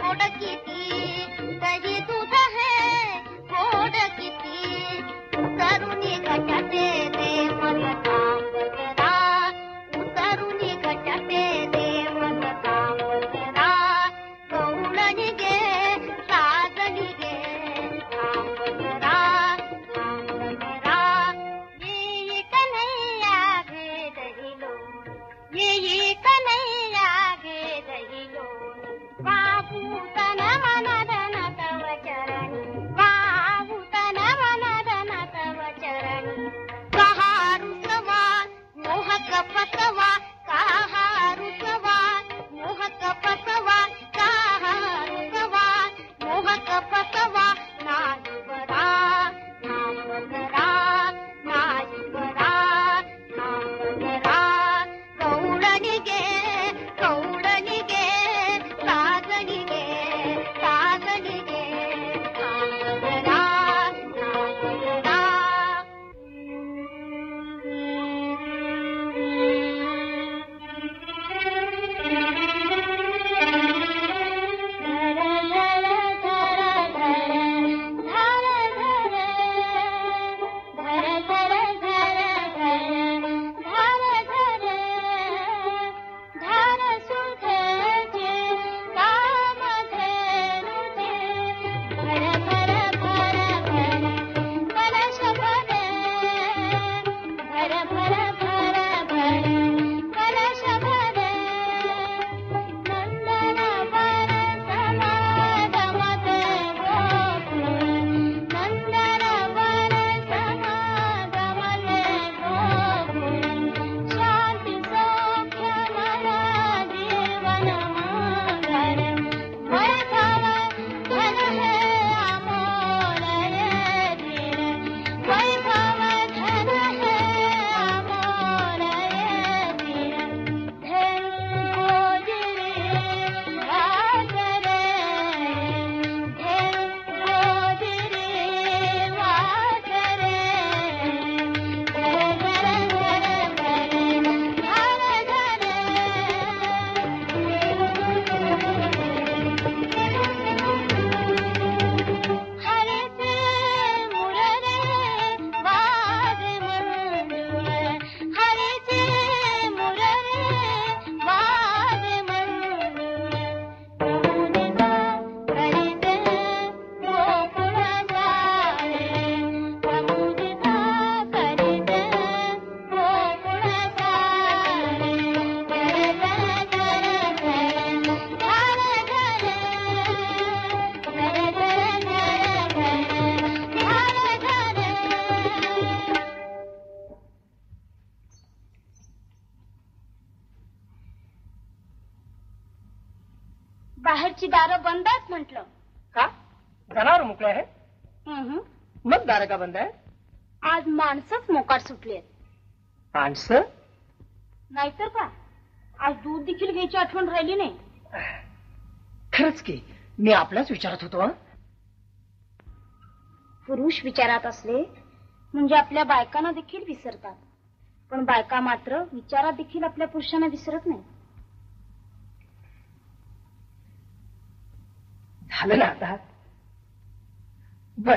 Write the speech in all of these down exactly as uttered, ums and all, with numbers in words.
गोड किती दही दूध है गोड किती उतरुनी घटाटे दे मन तांबरा उतरुनी घटाटे दे मन तांबरा गवळणी गे साजणी गे तांबरा तांबरा ये कन्हैया घे दहिलो ये कन्हैया घे दहिलो बाबू तन मन धन तव चरणी बाबू तन मन धन तव चरणी कहा रुसवा मोहक पसवा कहा रुसवा मोहक पसवा कहा रुसवा मोहक पसवा नाही बरा नाम बरा नाही बरा नाम बरा कौडणिगे कौडणिगे साजणिगे साजणिगे नाम बरा नाम बरा बाहेरची दारं बंद आहेत म्हटलं. का जनावर मोकळे आहे? मग दारं का बंद आहे? आज माणसंच मोकाट सुटली आहेत. माणसं? नाहीतर का आज दूध देखील घ्यायची आठवण राहिली नाही. खरंच की मी आपल्याच विचारात होतो. पुरुष विचारात असले म्हणजे आपल्या बायकांना देखील विसरतात, पण बायका मात्र विचारात देखील आपल्या पुरुषांना विसरत नाही. झालं ना आता? बर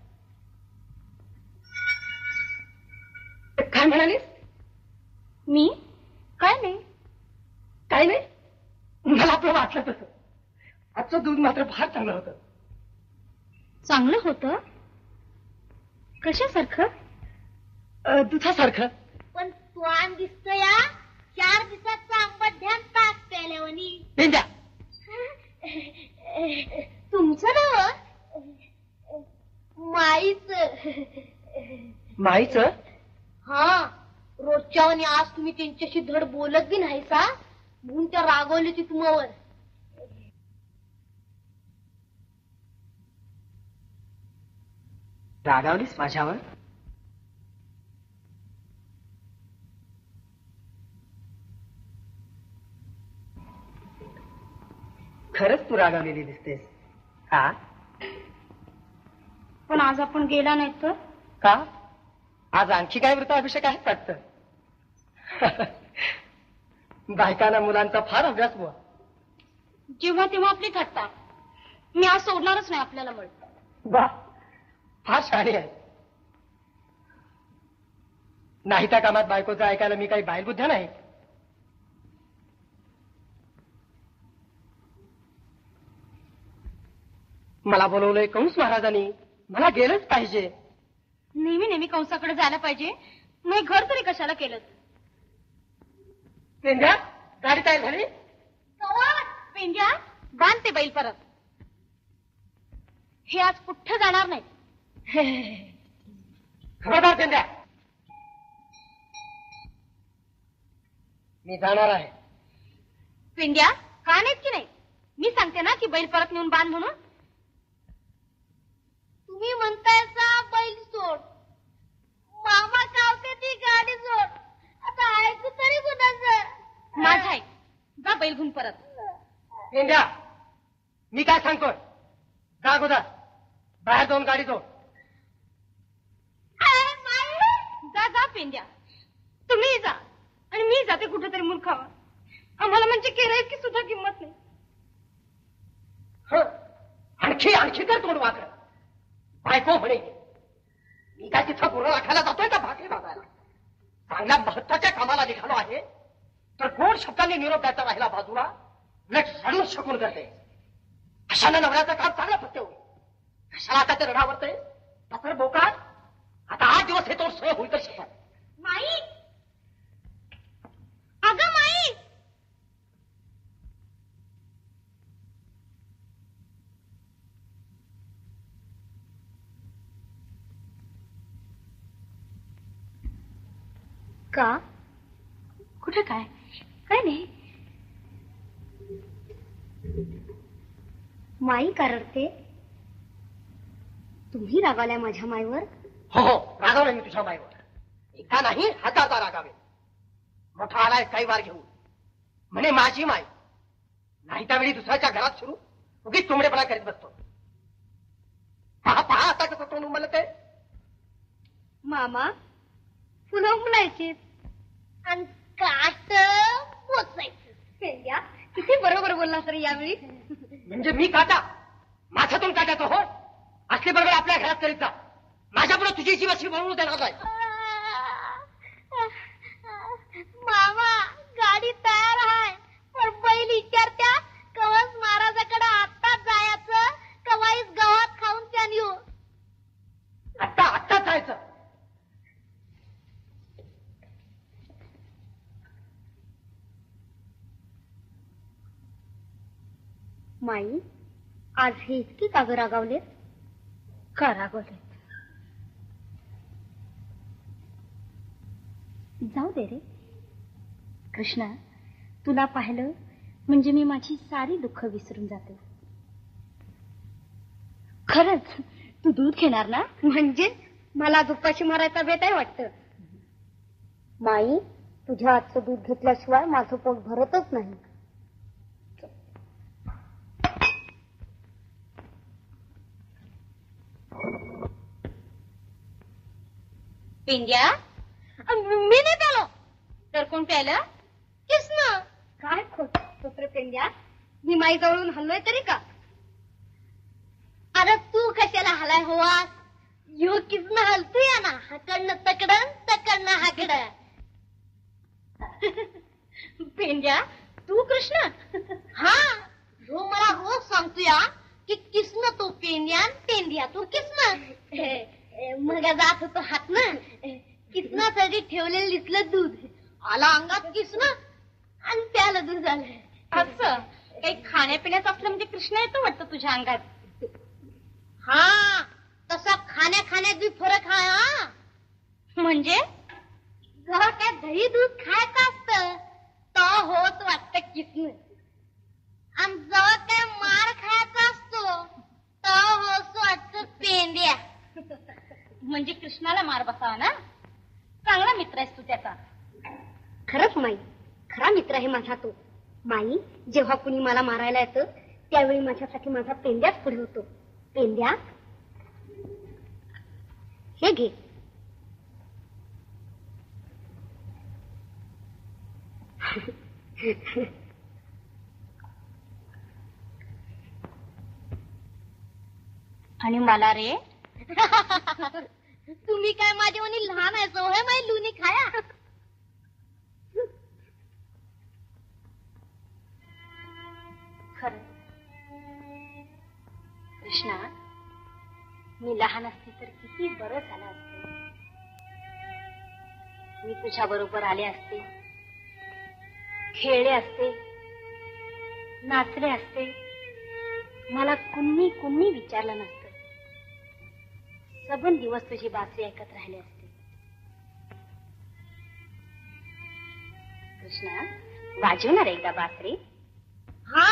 काय म्हणालीस? मी काय नाही काय नाही. मला आपलं वाटलं तसं. आजचं दूध मात्र फार चांगलं होतं. चांगलं होतं? कशासारखं? दुधासारखं. पण तू आम दिसतो या चार दिवसाचा आंबट ध्यान ताक प्याल्यावनी. पेंद्या तुमचं नाव माईच. माईच? हा रोजच्यावानी आज तुम्ही त्यांच्याशी धड बोलत बी नाही सा म्हणून त्या रागवली ती तुम्हावर. रागावलीस माझ्यावर? खरंच तू रागावलेली दिसतेस. का? पण आज आपण गेला नाही तर? का? आज आणखी काय वृत्ताभिषेक आहे वाटतं? बायकांना मुलांचा फार अभ्यास बुवा. जेव्हा तेव्हा आपली थट्टा. मी आज सोडणारच नाही आपल्याला मळ. वा, फार शहाणी आहे. नाही त्या कामात बायकोचं ऐकायला मी काही बाहेरबुद्ध नाही. मला बोलवलंय कंस महाराजांनी, मला गेलंच पाहिजे. नेहमी नेहमी कंसाकडे जायला पाहिजे, मग घर तरी कशाला केलं. पेंड्या, गाडी तयार झाली. पेंड्या, बांध ते बैल परत. हे आज कुठं जाणार नाही. खबरदार पेंड्या, मी जाणार आहे. पेंड्या, का नाहीत की नाही. मी सांगते ना की बैल परत नेऊन बांध म्हणून. तुम्ही म्हणतायचा बैल सोड, मामा कावते ती गाडी सोड. आता ऐकू तरी कुणाचं. माझा ऐक, जा बैल घेऊन परत. पेंड्या, मी काय सांगतोय, जा गोदा बाहेर दोन गाडी जोड. जा जा पेंड्या, तुम्ही जा आणि मी जाते कुठेतरी मूर्खावा. आम्हाला म्हणजे केलं सुद्धा किंमत नाही. आणखी आणखी कर तोंड वाकड. बायको म्हणे मी काय तिथं गुरं राखायला जातोय का भाकरी भागायला. चांगल्या महत्वाच्या कामाला निघालो आहे तर गोड शब्दांनी निरोप द्यायचा राहिला बाजूला, उलट रडून शकून करते. कशाला नवऱ्याचं काम चांगलं फक्त होईल. कशाला आता ते रडावरते पत्र बोका. आता आठ दिवस हे तोड सोय होईल तर शकत. माई, अगं माई. का? कुठे काय? काय नाही. माई का रडते? तुम्ही रागावलाय माझ्या माईवर? हो हो, रागावलं मी तुझ्या माईवर. एकदा नाही हाताचा रागावे. मोठा आलाय काही वार घेऊन म्हणे माझी माई. नाही त्यावेळी दुसऱ्याच्या घरात सुरू उगीच चोंबडेपणा करीत बसतो. पहा पहा आता कसं तोंड उमलत आहे. मामा, फुलं उमलायची आणि काट पोचायचं. पेंड्या, किती बरोबर बोलला सर यावेळी. म्हणजे मी काटा, माझ्यातून काटायचं हो. असले बरोबर आपल्या घरात करीत जा. माझ्यापुढे तुझी जीवाशी बनवून देणार नाही. मामा, गाडी तयार आहे पण बैल विचारत्या कवाच महाराजाकडे आत्ताच जायचं, कवाईच गावात खाऊन त्या येऊ. आत्ता आत्ताच जायचं. माई, आज हे इतकी काग रागावले. का रागावले? जाऊ दे रे कृष्णा. तुला पाहिलं म्हणजे मी माझी सारी दुःख विसरून जाते. खरंच तू दूध घेणार ना? म्हणजे मला दुपाशी मारायचा बेत आहे वाटतं. माई, तुझ्या आजचं दूध घेतल्याशिवाय माझं पोट भरतच नाही. पेंड्या, मी नाही प्यालो तर कोण प्यायलं? किसन. काय खोट पुत्र पेंड्या, मी माई जवळून हल्लोय तरी का? अरे तू कशाला हलाय होवा? यो किसन हलतोय ना, हाकडनं तकडन तकडनं हाकड. पेंड्या, तू कृष्ण? हा, हो मला रोज सांगतोया की किसन तो पेंड्या, पेंड्या तू किसन. मग जात होतो हात ना, किसनासाठी ठेवलेलं दिसलं दूध. आला अंगात किसन आणि त्याला दूध झालं. असं काही खाण्यापिण्याचं असलं म्हणजे कृष्ण येतो वाटतं तुझ्या अंगात. हा, तसा खाण्या खाण्यात बी फरक आहे. हा, म्हणजे जरा काय दही दूध खायचं असतं तर होत वाटतं किसन, आणि जवळ काय मार खायचा असतो तर होत वाटतं पेंड्या. म्हणजे कृष्णाला मार बसावा ना. चांगला मित्र आहेस तू त्याचा. खरंच माई, खरा मित्र आहे माझा तो. माई, जेव्हा कुणी मला मारायला येतं त्यावेळी माझ्यासाठी माझा पेंड्याच पुढे होतो. पेंड्या, हे घे. आणि मला रे तुम्ही काय माझ्या वनी लहान आहे होय माई लुनी खाया. खरं कृष्णा, मी लहान असते तर किती बरं झालं असते. मी तुझ्या बरोबर आले असते, खेळले असते, नाचले असते, मला कुणी कुणी विचारलं नसतं. सबन दिवस तुझी बासरी ऐकत राहिले असते. कृष्णा, वाजवणार एकदा बासरी? हा,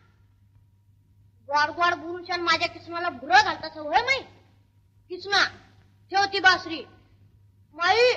गोड गोड बोलून माझ्या किसनाला भुरं घालतास होय माई. किसना ठेवती बासरी माई.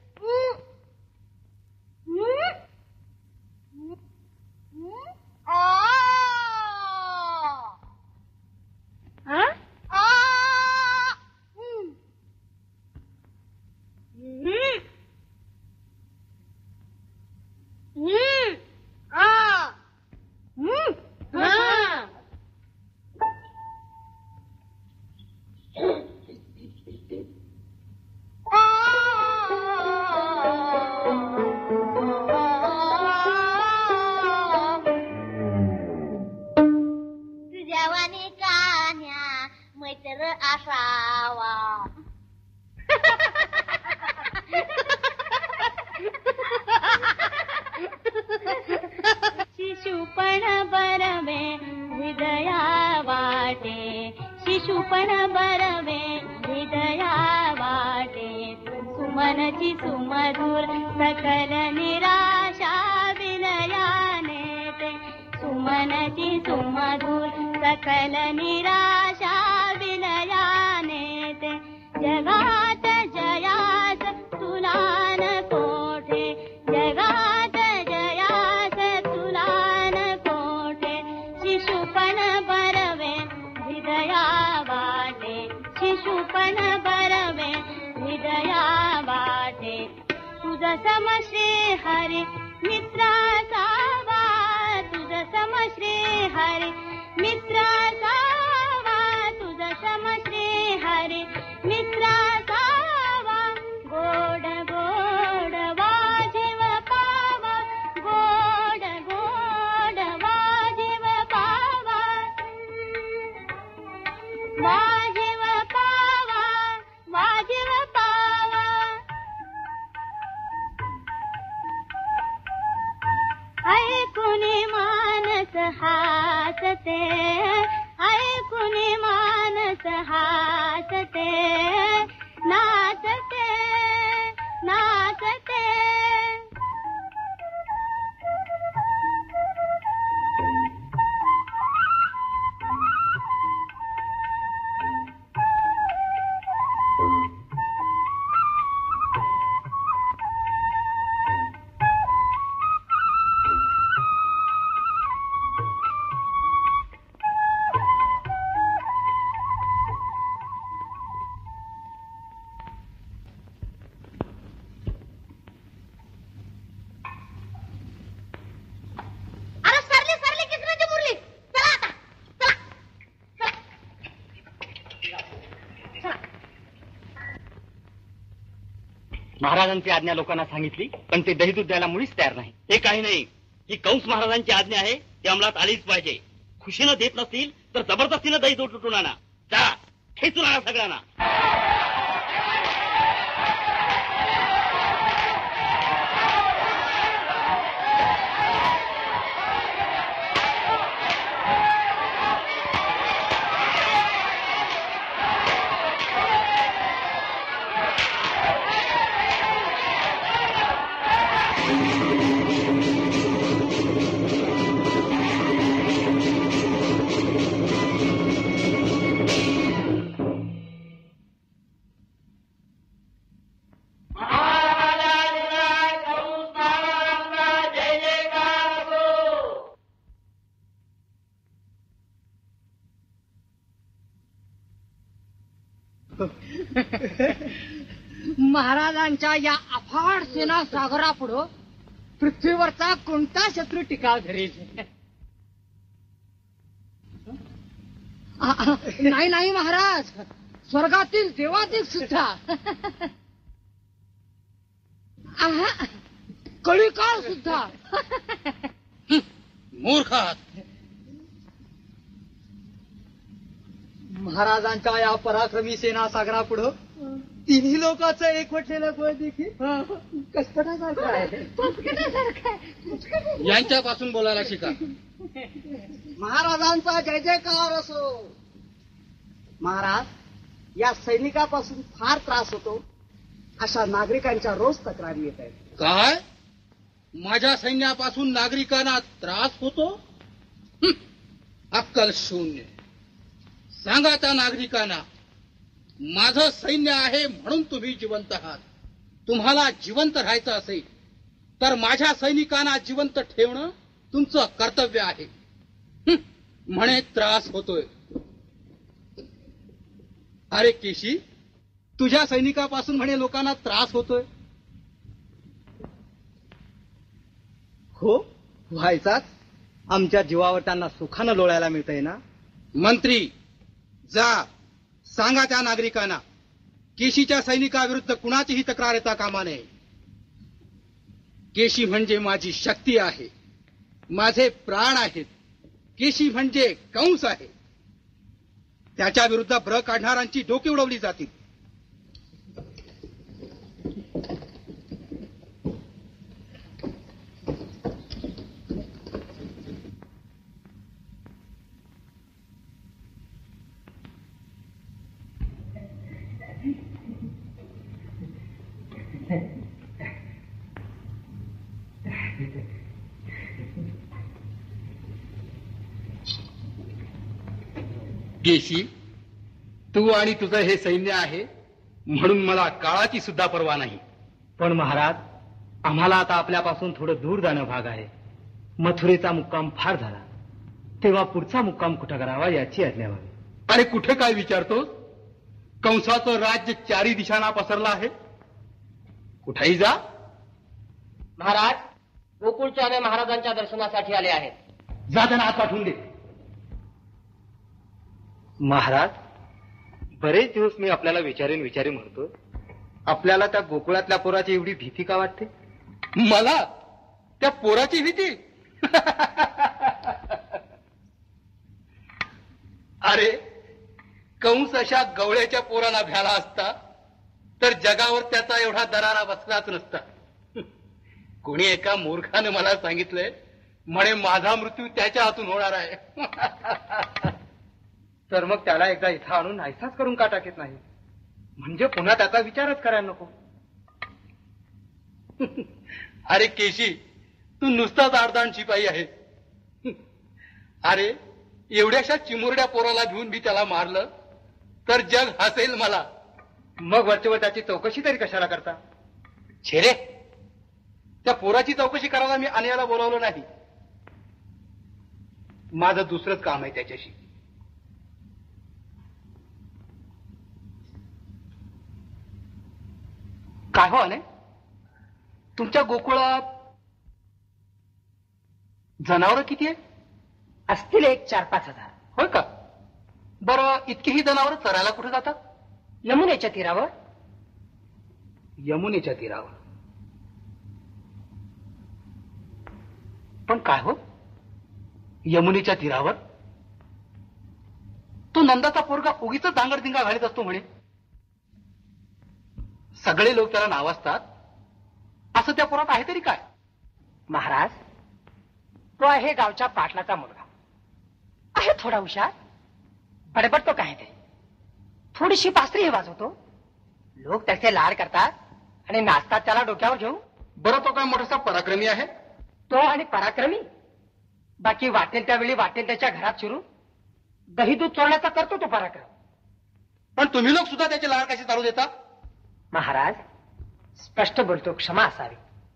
शिशुपण बरवे हृदया वाटे, शिशुपण बरवे हृदया वाटे, सुमनची सुमधुर सकल निराशा विलयाने ते, सुमनची सुमधुर सकल निराशा विलयाने ते, जगात जयास तुला न कोठे, जगात जयास तुला न कोठे, शिशुपण बरवे हृदया वाटे, शिशुपण बरवे हृदया वाटे, तुझ सम श्री हरी मित्राचा वा, तुझ सम श्री हरी मित्राचा वा, तुझ सम श्री हरी मित्राचा वा, गोड गोड वाजिव पावा, गोड गोड वाजिव पावा, वाजिव पावा, वाजिव पावा. ऐकुनी मानस हासते, ऐकुनी मानस हासते, नाचते नाचते. महाराजांची आज्ञा लोकांना सांगितली, पण ते दही दूध द्यायला मुळीच तयार नाही. हे काही नाही, ही कंस महाराजांची आज्ञा आहे, ती अंमलात आलीच पाहिजे. खुशीनं देत नसतील तर जबरदस्तीनं दही दूध लुटून आणा. जा, खेचून आणा सगळ्यांना. महाराजांच्या या अफाट सेना सागरापुढं पृथ्वीवरचा कोणता शत्रू टिकाव धरेल. नाही नाही महाराज, स्वर्गातील देवातील सुद्धा. कळीकाळ सुद्धा. मूर्ख आहात. महाराजांच्या या पराक्रमी सेना सागरा पुढं तिन्ही लोकांचं एकवटलेलं बळ देखील कसपटासारखं आहे. यांच्यापासून बोलायला शिका. महाराजांचा जय जयकार असो. महाराज, या सैनिकापासून फार त्रास होतो अशा नागरिकांच्या रोज तक्रारी येत आहेत. काय? माझ्या सैन्यापासून नागरिकांना त्रास होतो? हं, अक्कल शून्य. सांगा त्या नागरिकांना, माझं सैन्य आहे म्हणून तुम्ही जिवंत आहात. तुम्हाला जिवंत राहायचं असेल तर माझ्या सैनिकांना जिवंत ठेवणं तुमचं कर्तव्य आहे. हं, म्हणे त्रास होतोय. अरे केशी, तुझ्या सैनिकापासून म्हणे लोकांना त्रास होतोय. हो, व्हायचाच. आमच्या जीवावर त्यांना सुखानं लोळायला मिळतंय ना. मंत्री, जा सांगा त्या नागरिकांना, केशीच्या सैनिकाविरुद्ध कुणाचीही तक्रार येता कामा नये. केशी म्हणजे माझी शक्ती आहे, माझे प्राण आहेत. केशी म्हणजे कंस आहे. त्याच्या विरुद्ध ब्र काढणाऱ्यांची डोके उडवली जातील. केशी, तू आणि तुझं हे सैन्य आहे म्हणून मला काळाची सुद्धा पर्वा नाही. पण महाराज, आम्हाला आता आपल्यापासून थोडं दूर जाणं भाग आहे. मथुरेचा मुक्काम फार झाला, तेव्हा पुढचा मुक्काम कुठं करावा याची आज्ञा व्हावी. अरे कुठे काय विचारतो? कंसाचं राज्य चारी दिशांना पसरलं आहे. कुठेही जा. महाराज, गोकुळचार्य महाराजांच्या दर्शनासाठी आले आहेत. जा त्यांना आत पाठवून दे. महाराज, बरेच दिवस मी आपल्याला विचारेन विचारेन म्हणतो. आपल्याला त्या गोकुळातल्या पोराची एवढी भीती का वाटते? मला त्या पोराची भीती? अरे, कंस अशा गवळ्याच्या पोराला भ्याला असता तर जगावर त्याचा एवढा दरारा बसलाच नसता. कोणी एका मूर्खाने मला सांगितलंय, म्हणे माझा मृत्यू त्याच्या हातून होणार आहे. तर मग त्याला एकदा इथं आणून नाहीसाच करून का टाकीत नाही? म्हणजे पुन्हा त्याचा विचारच करायला नको. अरे केशी, तू नुसताच आडदांड शिपाई आहे. अरे, एवढ्याशा चिमुरड्या पोराला घेऊन मी त्याला मारलं तर जग हसेल मला. मग वरचेवर त्याची चौकशी तरी कशाला करता? छेरे, त्या पोराची चौकशी करायला मी अन्याला बोलावलं नाही. माझं दुसरंच काम आहे त्याच्याशी. काय हो अने, तुमच्या गोकुळात जनावर किती आहे? असतील एक चार पाच हजार. होय का? बरं, इतकीही जनावर चरायला कुठे जातात? यमुनेच्या तीरावर. यमुनेच्या तीरावर. पण काय हो, यमुनेच्या तीरावर तो नंदाचा पोरगा उगीच दांगडदिंगा घालीत असतो म्हणे. सगळे लोक त्याला नावाजतात. असं त्या पोरात आहे तरी काय? महाराज, तो आहे गावच्या पाटलाचा मुलगा. आहे थोडा हुशार, बडबडतो काय ते. थोडीशी पास्त्री हे वाजवतो. लोक त्याचे लाड करतात आणि नाचतात त्याला डोक्यावर घेऊन. बरं, तो काय मोठासा पराक्रमी आहे? तो आणि पराक्रमी. बाकी वाटेल त्यावेळी वाटेल त्याच्या घरात शिरून दही दूध चोरण्याचा करतो तो पराक्रम. पण तुम्ही लोक सुद्धा त्याचे लाड कसे चालू देता? महाराज, स्पष्ट बोलतो, क्षमा असावी.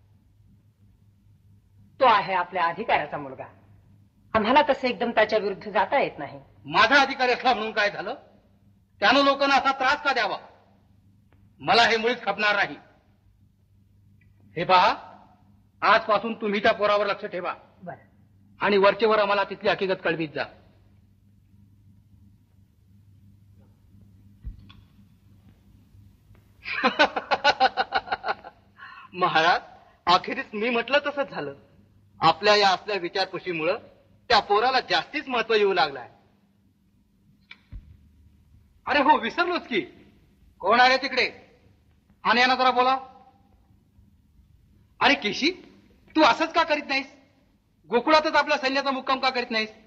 तो आहे आपल्या अधिकाऱ्याचा मुलगा. आम्हाला तसं एकदम त्याच्या विरुद्ध जाता येत नाही. माझा अधिकारी असला म्हणून काय झालं? त्यानं लोकांना असा त्रास का द्यावा? मला हे मुळीच खपणार नाही. हे पहा, आजपासून तुम्ही त्या पोरावर लक्ष ठेवा. बरं. आणि वरचेवर आम्हाला तिथली हकीकत कळवीत जा. महाराज, अखेरीस मी म्हटलं तसंच झालं. आपल्या या असल्या विचारपुशीमुळं त्या पोराला जास्तीच महत्व येऊ लागलाय. अरे हो, विसरलोच की. कोण आहे तिकडे? आणि यांना जरा बोला. अरे केशी, तू असंच का करीत नाहीस? गोकुळातच आपल्या सैन्याचा मुक्काम का करीत नाहीस?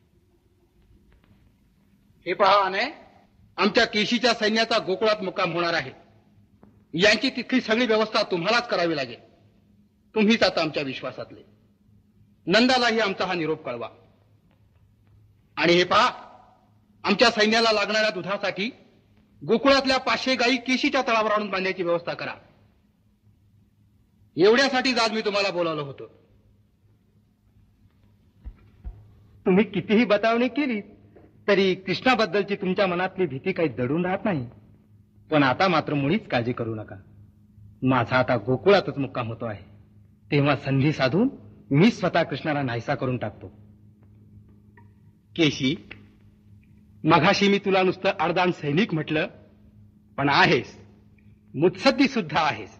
हे पहा आने, आमच्या केशीच्या सैन्याचा गोकुळात मुक्काम होणार आहे. यांची तिथली सगळी व्यवस्था तुम्हालाच करावी लागेल. तुम्हीच आता आमच्या विश्वासातले. नंदालाही आमचा हा निरोप कळवा. आणि हे पहा, आमच्या सैन्याला लागणाऱ्या दुधासाठी गोकुळातल्या पाचशे गायी केशीच्या तळावर आणून बांधण्याची व्यवस्था करा. एवढ्यासाठीच आज मी तुम्हाला बोलावलं होतं. तुम्ही कितीही बतावणी केली तरी कृष्णाबद्दलची तुमच्या मनातली भीती काही दडून राहत नाही. पण आता मात्र मुळीच काळजी करू नका. माझा आता गोकुळातच मुक्काम होतो आहे. तेव्हा संधी साधून मी स्वतः कृष्णाला नाहीसा करून टाकतो. केशी, मघाशी मी तुला नुसतं अर्धान सैनिक म्हटलं, पण आहेस, मुत्सद्दी सुद्धा आहेस.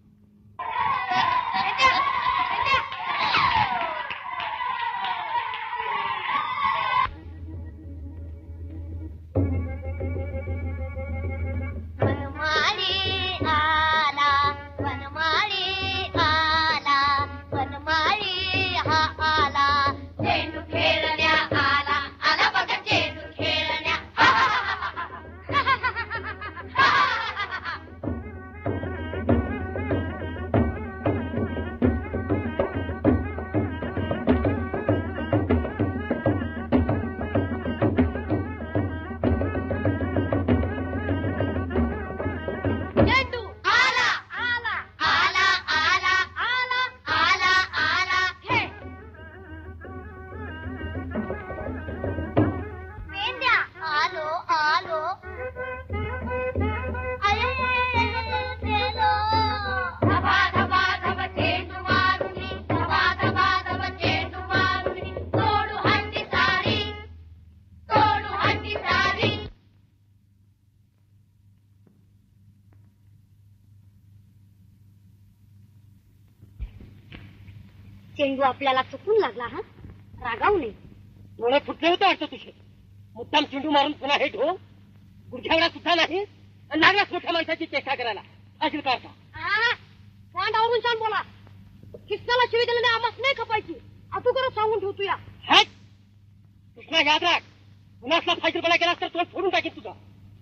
चेंडू आपल्याला चुकून लागला. हा, रागावू नये. डोळे फुटले होते वाटतं तुझे. मुद्दाम चेंडू मारून पुन्हा हे ढो गुडघ्यावडा सुद्धा नाही. लागलाच मोठ्या माणसाची चेष्टा करायला. असेल का असा? तोंड आवरून सांग बोला. कृष्णाला शिवी दिल्याने आम्हाला नाही खपायची. तू करत सांगून ठेवतो या. हट! कृष्णा याद राख, पुन्हा असला फायदेपणा केलास तर तोंड फोडून टाकेल तुझा.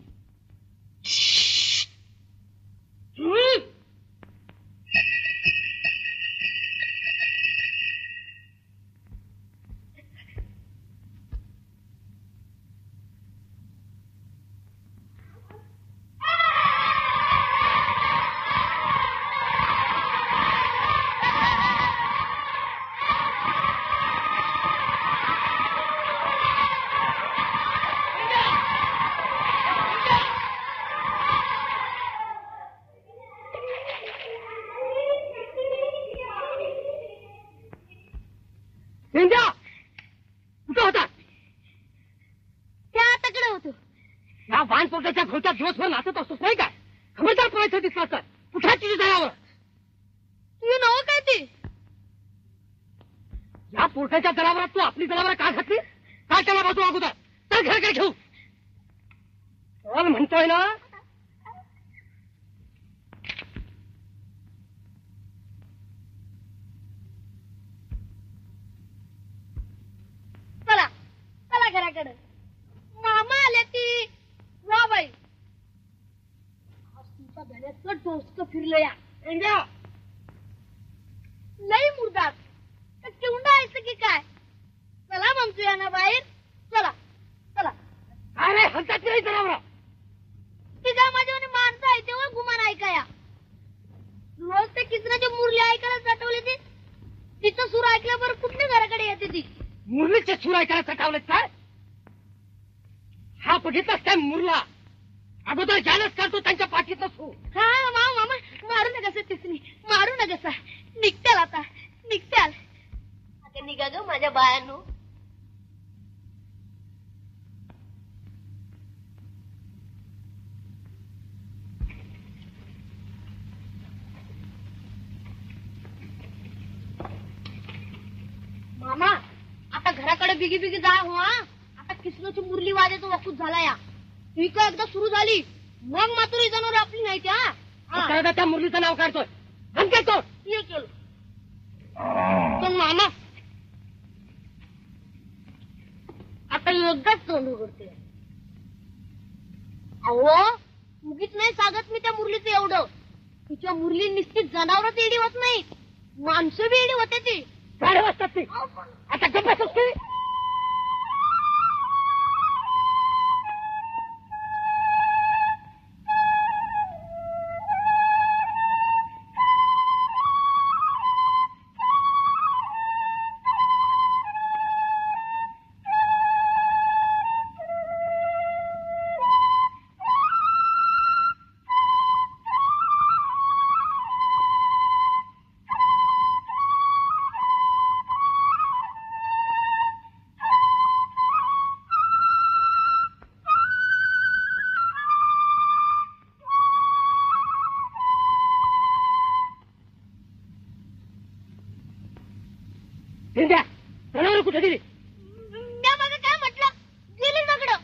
वानपोटाच्या भोवत्यात दिवसभर नाचत असतोस नाही काय? खबरदार पळायचं दिसला तर कुठे तुझी जनावर. तुझं नाव काय ते? या पोटाच्या जनावरात तू आपली जनावर का घातली? काय त्याला बाजू अगोदर तर घर काय घेऊ चल म्हणतोय ना. चला चला घराकडे. मामा आले ती. वा बाई, आज तुमच्या घरातलं डोसकं फिरलं या. लई मुर्दात चिवडा यायचं की काय? चला म्हणतो या ना बाहेर. चला चला. अरे हलतात नाही जनावर. तिघा माझ्यावर माणसं आहे तेव्हा गुमान ऐकाया. रोज ते किसनाच्या मुरली ऐकायला चटवली ती. तिचं सूर ऐकल्यावर कुठल्या घराकडे येते ती? मुरलीचे सूर ऐकायला चटवलेत काय? हा बघितलास काय मुरला? अगोदर जालच करतो त्यांच्या पाठीतलं सूर. हा मा मामा मारू नका तिसरी. मारू नका. निघत्याल आता निघत्याल. आता निघा ग माझ्या बायानो. तिकडे बिगी बिगी जा हो. आता कृष्णाची मुरली वाजायचं वकूच झाला या. ती का एकदा सुरू झाली मग मात्र ही जनावर आपली नाही त्या. त्या मुरलीचं नाव काढतोय बंद करतो. हे केलं पण मामा आता एकदाच तोंड उघडते. अहो उगीच नाही सांगत मी त्या मुरलीचं एवढं. तिच्या मुरली निश्चित जनावरच एडी होत नाही, माणसं बी एडी होते ती. साडे वाजतात ती. आता गप्प असते. जनावर कुठे गेली? मी मग काय म्हटलं गेली सगळं.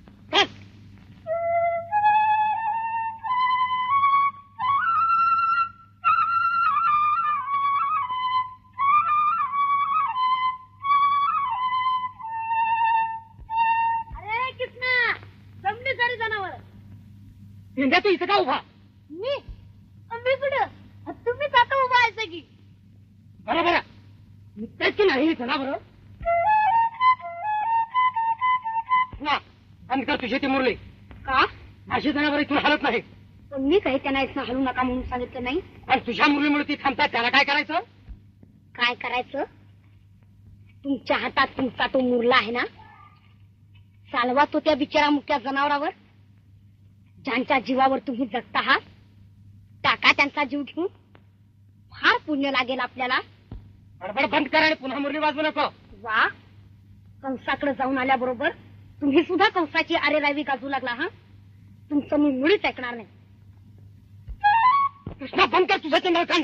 अरे कृष्णा जमली सारी जनावर. इंद्या तू इथं का उभा? मी मी कुठं तुम्हीच आता उभा आहे की. बरोबर निघतायत की नाही जनावर? बंद कर तुझी ती मुरली. का माझी जनावर इथून हलत नाही. पण मी काही त्यांना इथं हलू नका म्हणून सांगितलं नाही. आणि तुझ्या मुरलीमुळे ती थांबतात, त्याला काय करायचं? काय करायचं? तुमच्या हातात तुमचा तो मुरला आहे ना, चालवा तो त्या बिचारा मुक्या जनावरावर. ज्यांच्या जीवावर तुम्ही जगत आहात टाका त्यांचा जीव घेऊन. फार पुण्य लागेल आपल्याला. बडबड बंद कर आणि पुन्हा मुरली वाजवू नको. वा कंसाकडे जाऊन आल्याबरोबर तुम्ही सुद्धा कंसाची आरेरावी गाजू लागला. हा तुमचं मी मुळीच ऐकणार नाही. कृष्णा बंद कर तुझं ते नळकांड.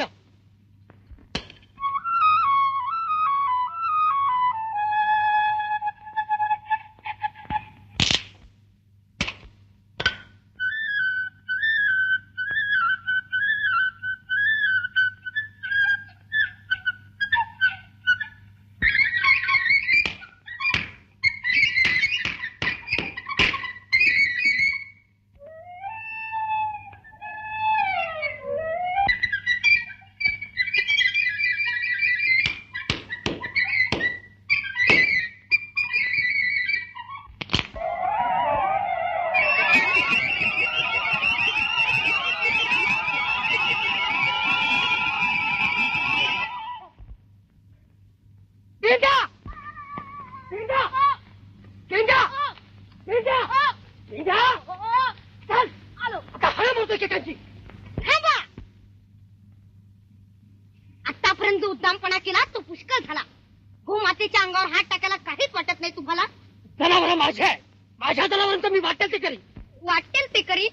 आतापर्यंत जो उद्दामपणा केला तो पुष्कळ झाला. गोमातेच्या अंगावर हात टाकायला काहीच वाटत नाही तुम्हाला? जनावर माझ्या आहे, माझ्या जनावरांचं मी वाटेल ते करी. वाटेल ते करी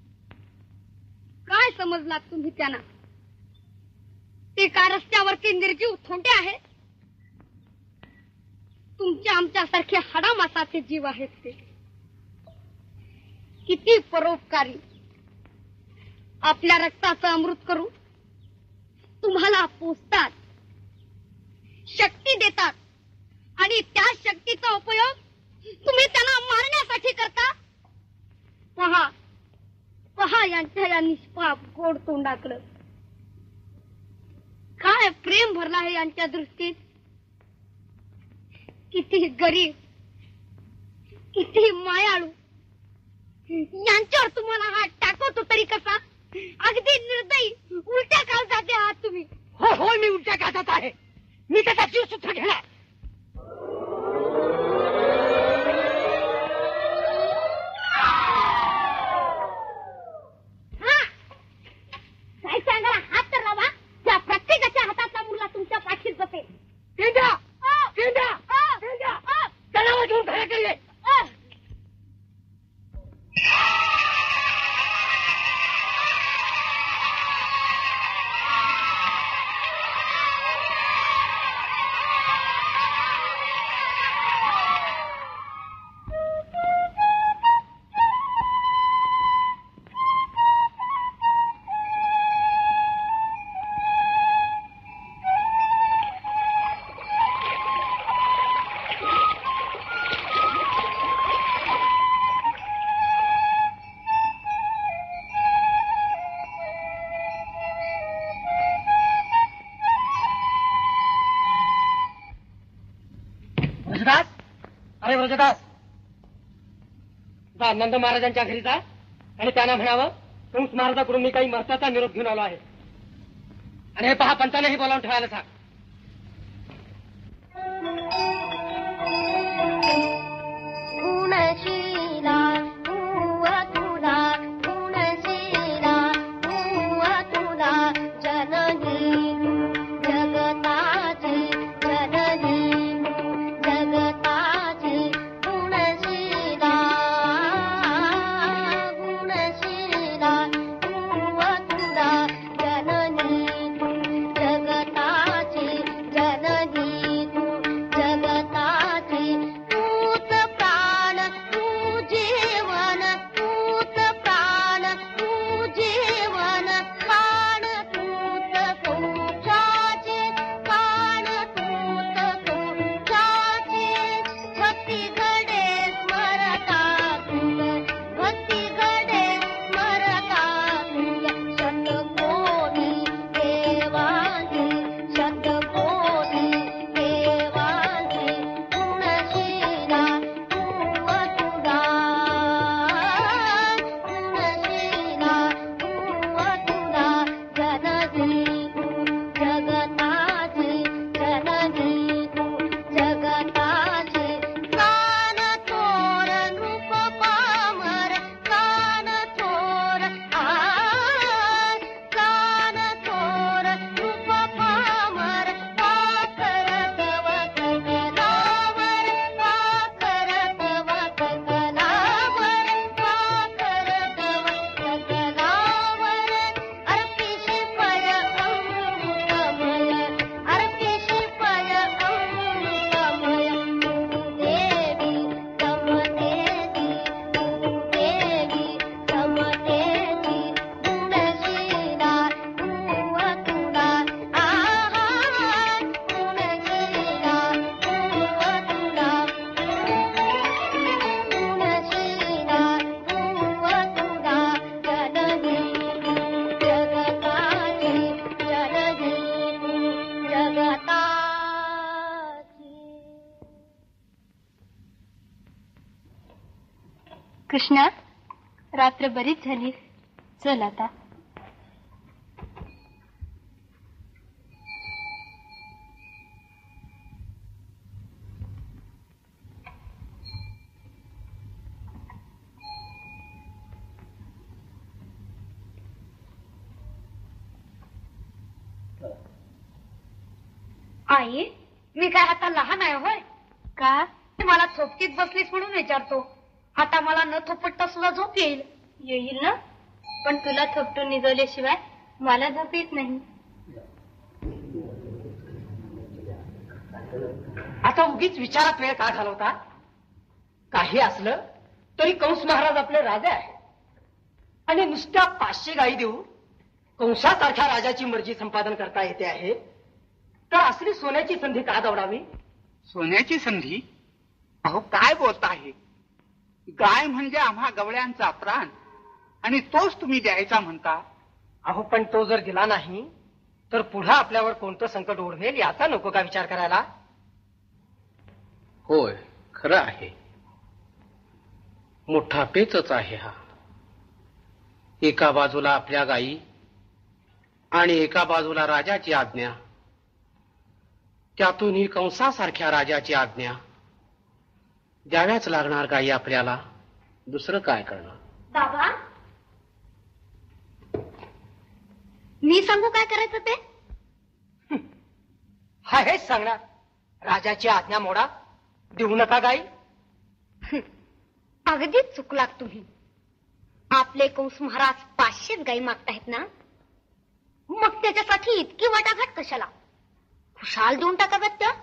काय समजलात तुम्ही त्यांना? ते का रस्त्यावरचे निर्जीव थोंडे आहे? तुमच्या आमच्यासारखे हाडामासाचे जीव आहेत ते. किती परोपकारी, आपल्या रक्ताचं अमृत करू तुम्हाला पोचतात, शक्ती देतात आणि त्या शक्तीचा उपयोग तुम्ही त्यांना मारण्यासाठी करता. पहा पहा यांच्या या निष्पाप गोड तोंडाकडं. काय प्रेम भरला आहे यांच्या दृष्टीत. किती गरीब, किती मायाळू. यांच्यावर तुम्हाला हात टाकवतो तरी कसा? अगदी निर्दयी उलट्या काळजाचे आहात तुम्ही. हो हो मी उलट्या काळजात आहे. मी त्याचा जीव सुद्धा घेणार. काय सांगायला हात तर लावा. त्या प्रत्येकाच्या हाताचा मुलगा तुमच्या पाठीत बसेल. तेंद्या तेंद्या तेंद्या त्याला घेऊन घराकडे ये. सरोजदास, जा नंद महाराजांच्या घरी जा आणि त्यांना म्हणावं कंस महाराजाकडून मी काही महत्वाचा निरोप घेऊन आलो आहे. आणि हे पहा, पंचानेही बोलावून ठेवायला सांग. कृष्णा, रात्र बरीच झाली, चल आता. आई, मी काय आता लहान आहे होय? का? मला थोपटीत बसलीस म्हणून विचारतो. आता मला न थोपटता सुद्धा झोप येईल. येईल ना, पण तुला थोपटून निजवल्याशिवाय मला झोप येत नाही. आता उगीच विचारात वेळ का घालवता? काही असलं तरी कंस महाराज आपले राजा आहे आणि नुसत्या पाचशे गायी देऊ कंसासारख्या राजाची मर्जी संपादन करता येते आहे, तर असली सोन्याची संधी का दवडावी? सोन्याची संधी? अहो काय बोलता आहे? गाय म्हणजे आम्हा गवळ्यांचा प्राण आणि तोच तुम्ही द्यायचा म्हणता. अहो पण तो जर दिला नाही तर पुढे आपल्यावर कोणतं संकट ओढवेल याचा नको का विचार करायला? होय, खरं आहे. मोठा पेचच आहे हा. एका बाजूला आपल्या गायी आणि एका बाजूला राजाची आज्ञा, त्यातूनही कंसासारख्या राजाची आज्ञा. द्याव्याच लागणार गायी आपल्याला, दुसरं काय करणार? बाबा, मी सांगू काय करायचं ते? हा हेच सांगणार. राजाची आज्ञा मोडा, देऊ नका गाई. अगदीच चुकलात तुम्ही. आपले कंस महाराज पाचशेच गाई मागतायत ना, मग त्याच्यासाठी इतकी वाटाघाट कशाला? खुशाल देऊन टाकाव्यात त्या.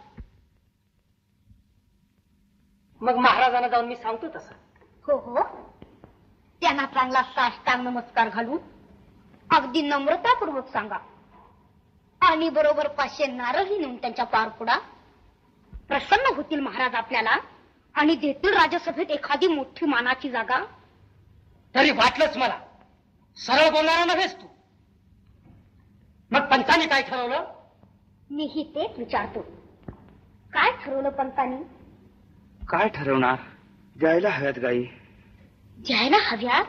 मग महाराजांना जाऊन मी सांगतो तसं. हो हो, त्यांना चांगला साष्टांग नमस्कार घालून अगदी नम्रतापूर्वक सांगा आणि बरोबर पाचशे नारळही नेऊन त्यांच्या पारपुडा. प्रसन्न होतील महाराज आपल्याला आणि देतील राजसभेत एखादी मोठी मानाची जागा. तरी वाटलंच मला. सरळ बोलणारा नव्हेस तू. मग पंचांनी काय ठरवलं? मीही तेच विचारतो. काय ठरवलं पंतांनी? काय ठरवणार? जायला हव्यात गाई. जायला हव्यात?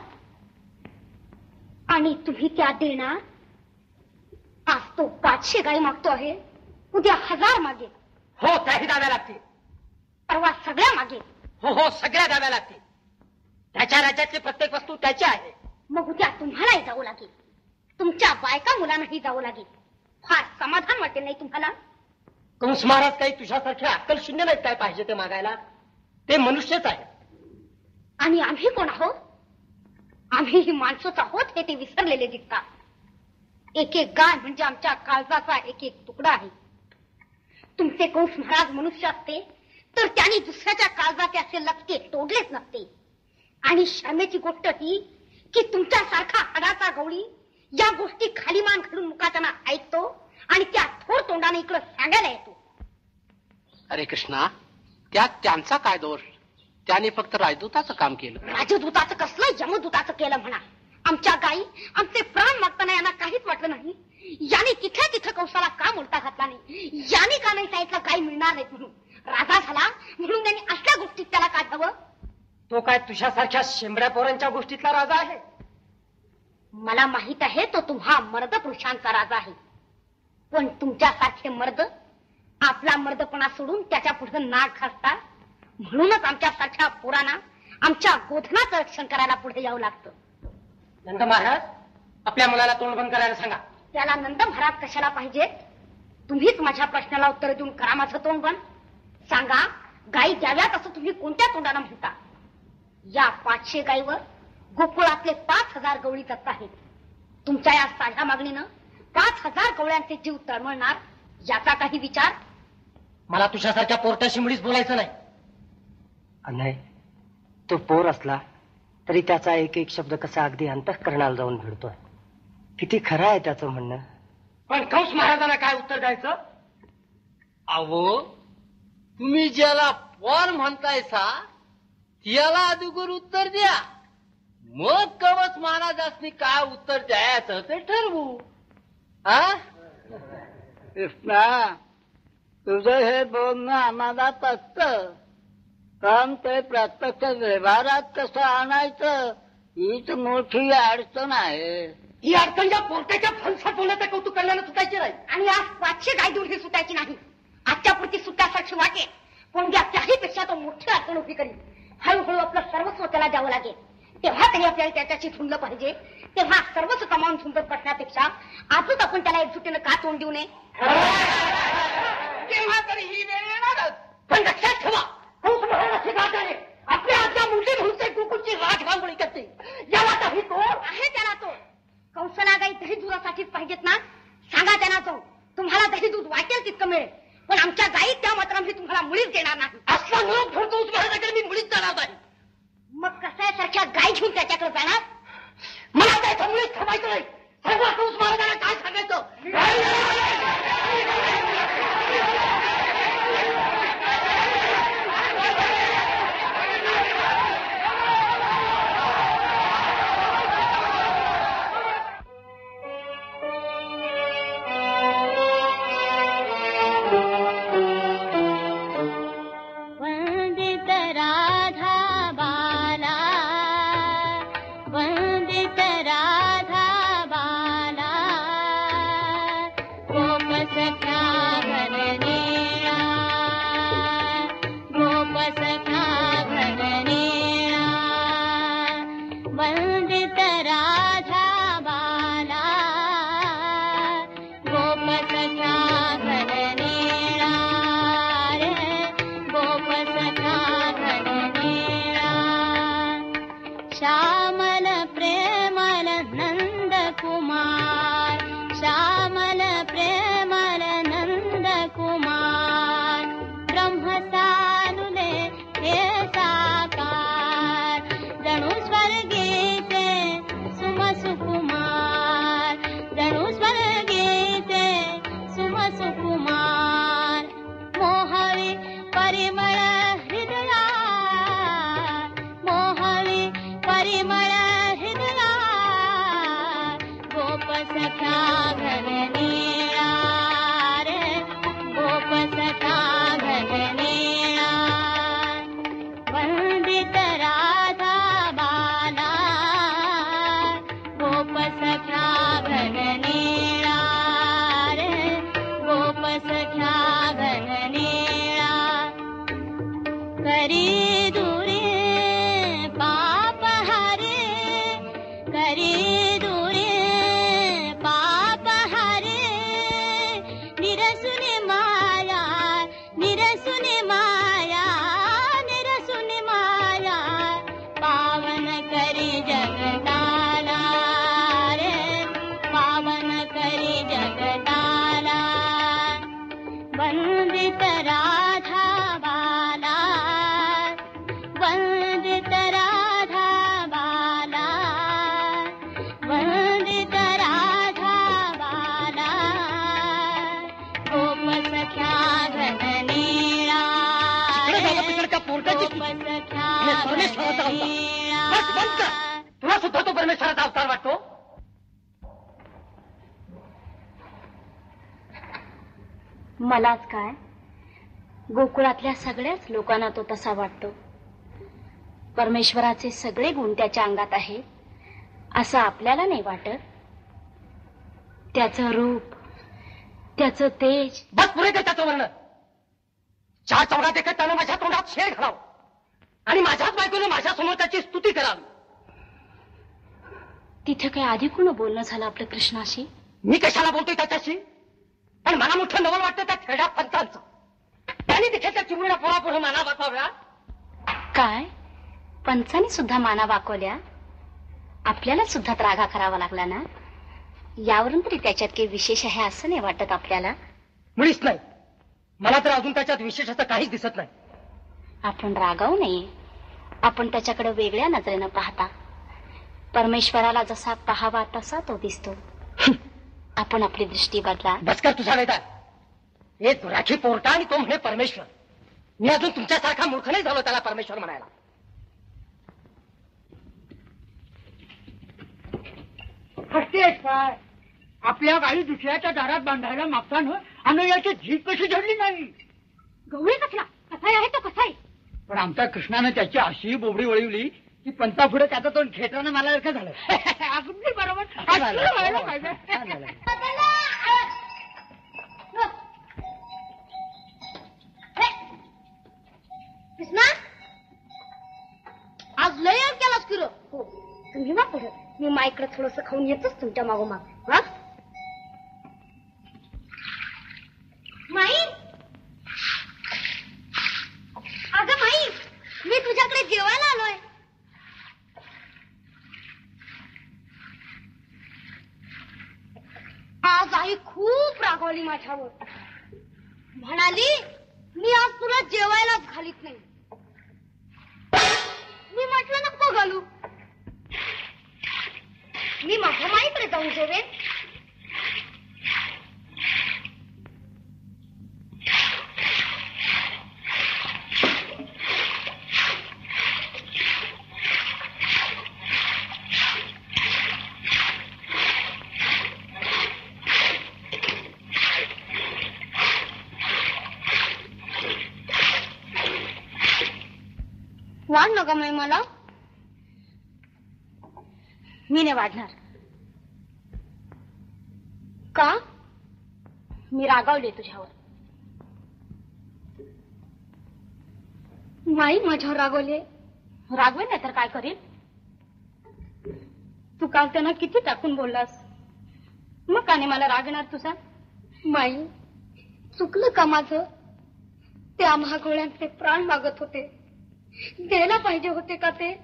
आणि तुम्ही त्या देणार? आज तो पाचशे गाई मागतो आहे, उद्या हजार मागे. हो, त्याही द्याव्या लागतील. परवा सगळ्या मागे. हो हो, सगळ्या द्याव्या लागतील. त्याच्या राज्यातली प्रत्येक वस्तू त्याची आहे. मग उद्या तुम्हालाही जावं लागेल, तुमच्या बायका मुलांनाही जावं लागेल. फार समाधान वाटेल नाही तुम्हाला? कंस महाराज काही तुझ्यासारखे अक्कल शून्य नाहीत काय पाहिजे ते मागायला. ते मनुष्यच आहे. आणि आम्ही कोण आहोत? आम्ही ही माणसंच आहोत हे ते विसरलेले दिसतात. एक एक गाय म्हणजे आमच्या काळजाचा एक एक तुकडा आहे. तुमचे कंस महाराज मनुष्य असते तर त्यांनी दुसऱ्याच्या काळजाचे असे लटके तोडलेच नसते. आणि शर्मेची गोष्ट ही की तुमच्यासारखा हाडाचा गवळी या गोष्टी खाली मान घालून मुखातना ऐकतो आणि त्या थोर तोंडाने इकडं सांगायला येतो. अरे कृष्णा, त्यात त्यांचा काय दोष? त्याने फक्त राजदूताचं काम केलं. राजदूताचं कसलं यमदूताचं केलं म्हणा. आमच्या गाई आमचे प्राण मागताना यांना काहीच वाटलं नाही. याने तिथे तिथे कंसाला का उलटा घातला नाही? याने का नाही सांगितलं गाई मिळणार नाहीत म्हणून? राजा झाला म्हणून त्यांनी असल्या गोष्टीत त्याला काढावं? तो काय तुझ्यासारख्या शेंबड्या पोरांच्या गोष्टीतला राजा आहे? मला माहित आहे तो तुम्हा मर्द पुरुषांचा राजा आहे. पण तुमच्यासारखे मर्द आपला मर्दपणा सोडून त्याच्या पुढे नाक घासतात. म्हणूनच आमच्यासारख्या पोरांना आमच्या गोधनाचं रक्षण करायला पुढे यावं लागतं. नंद महाराज, आपल्या मुलाला तोंड बंद करायला सांगा. त्याला नंद महाराज कशाला पाहिजेत? तुम्हीच माझ्या प्रश्नाला उत्तर देऊन करा माझं तोंड बंद. सांगा, गाई द्याव्यात असं तुम्ही कोणत्या तोंडानं म्हणता? या पाचशे गाईवर गोकुळातले पाच हजार गवळी दत्त आहेत. तुमच्या या साध्या मागणीनं पाच हजार गवळ्यांचे जीव तळमळणार याचा काही विचार? मला तुझ्यासारख्या पोरट्याशी मुळीच बोलायचं नाही. नाही, तो पोर असला तरी त्याचा एक एक शब्द कसा अगदी अंतःकरणाला जाऊन भिडतोय. किती खरं आहे त्याचं म्हणणं. पण कंस महाराजांना काय उत्तर द्यायचं? अहो, तुम्ही ज्याला पोर म्हणतायसा त्याला अगोदर उत्तर द्या, मग कंस महाराजांनी काय उत्तर द्यायचं ते ठरवू. हा कृष्णा, तुझं हे बोलणं आम्हाला पटतं, पण ते प्रत्यक्ष व्यवहारात कसं आणायचं हीच मोठी अडचण आहे. ही अडचण या पोरट्याच्या फलसात होण्याचं कौतुक करण्याला सुटायची नाही. आणि आज पाचशे गाय दूर ही सुटायची नाही. आजच्या पुरती सुटासारखी वाटेल, पण उद्या त्याहीपेक्षा तो मोठी अडचण उभी करील. हळूहळू आपलं सर्वस्व त्याला द्यावं लागेल. तेव्हा तरी आपल्याला त्याच्याशी झुंजलं पाहिजे. तेव्हा सर्वस्व कमावून झुंजत बसण्यापेक्षा आजच आपण त्याला एकजुटीनं का तोंड देऊ नये? तेव्हा तरी ही वेळ येणारच. पण लक्षात ठेवा, कंस महाराजांची राजाने आपल्या आजच्या मुलगी म्हणून ते गोकुळची राजगांगोळी करते. याला काही तो आहे त्याला तो. कंसाला गाई दही दुधासाठीच पाहिजेत ना? सांगा त्यांना जाऊन, तुम्हाला दही दूध वाटेल तितकं मिळेल, पण आमच्या गाई त्या मात्र मी तुम्हाला मुळीच देणार नाही. असला निरोप धरतो महाराजाकडे मी मुळीच जाणार नाही. मग कसायसारख्या गाय घेऊन त्याच्याकडे जाणार? मला त्याच्या मुळीच थांबायचं नाही. सर्व कंस महाराजांना काय सांगायचं? चुप कर. तुला सुद्धा तो परमेश्वराचा अवतार वाटतो. मलाच काय, गोकुळातल्या सगळ्याच लोकांना तो तसा वाटतो. परमेश्वराचे सगळे गुण त्याच्या अंगात आहेत असं आपल्याला नाही वाटत. त्याचं रूप, त्याचं तेज. बस पुरे त्याचं वर्णन. चार चौघा देखत त्यानं माझ्या तोंडात शेर घालावं आणि माझ्याच बायकोने माझ्या समोर त्याची स्तुती करावी. तिथे काय आधी कोण बोलणं झालं आपलं कृष्णाशी? मी कशाला बोलतोय त्याच्याशी? पण मला मोठं नवल वाटतं त्या खेड्या पंचांचं. त्यांनी देखील त्या चिमुळ्या पोळापुढे माना वाकाव्या. काय पंचांनी सुद्धा माना वाकवल्या? आपल्याला सुद्धा त्रागा करावा लागला ना. यावरून तरी त्याच्यात काही विशेष आहे असं नाही वाटत आपल्याला? मुळीच नाही. मला तर अजून त्याच्यात विशेषाचं काहीच दिसत नाही. आपण रागावू नये. आपण त्याच्याकडे वेगळ्या नजरेनं पाहता. परमेश्वराला जसा पाहावा तसा तो दिसतो. आपण आपली दृष्टी बदला. बसकर तुझा वेदा. एक राखी पोरटा आणि तो म्हणे परमेश्वर. मी अजून तुमच्यासारखा मूर्ख नाही झालो त्याला परमेश्वर म्हणायला. हसतेस काय? आपल्या गाडी दुसऱ्याच्या दारात बांधायला मागता ना आणि याची झीप कशी धरली नाही? गवळी कसला कसा आहे तो कसा आहे? पण आमच्या कृष्णानं त्याची अशी बोबडी वळवली की पंता पुढे त्याचं तोंड खेटरानं मला सारखं झालं. अगदी बरोबर. कृष्णा आज लय यार केलास की रे. हो तुम्ही ना पुढे. मी माईकडे थोडस खाऊन येतच तुमच्या मागोमाग. हा माई, अगं माई, मी तुझ्याकडे जेवायला आलोय. आज आई खूप रागवली माझ्यावर. म्हणाली मी आज तुला जेवायलाच घालीत नाही. मी म्हटलं नको घालू. मी माझ्या माईकडे जाऊन जेवेन. वाढ नका माई मला. मी नाही वाढणार. का? मी रागावले तुझ्यावर. माई माझ्यावर रागवले? रागवे नाही तर काय करील? तू काल त्यांना किती टाकून बोललास. मग का नाही मला रागणार तुझा? माई चुकलं का माझं? त्या महागोळ्यांचे प्राण मागत होते. द्यायला पाहिजे होते का ते?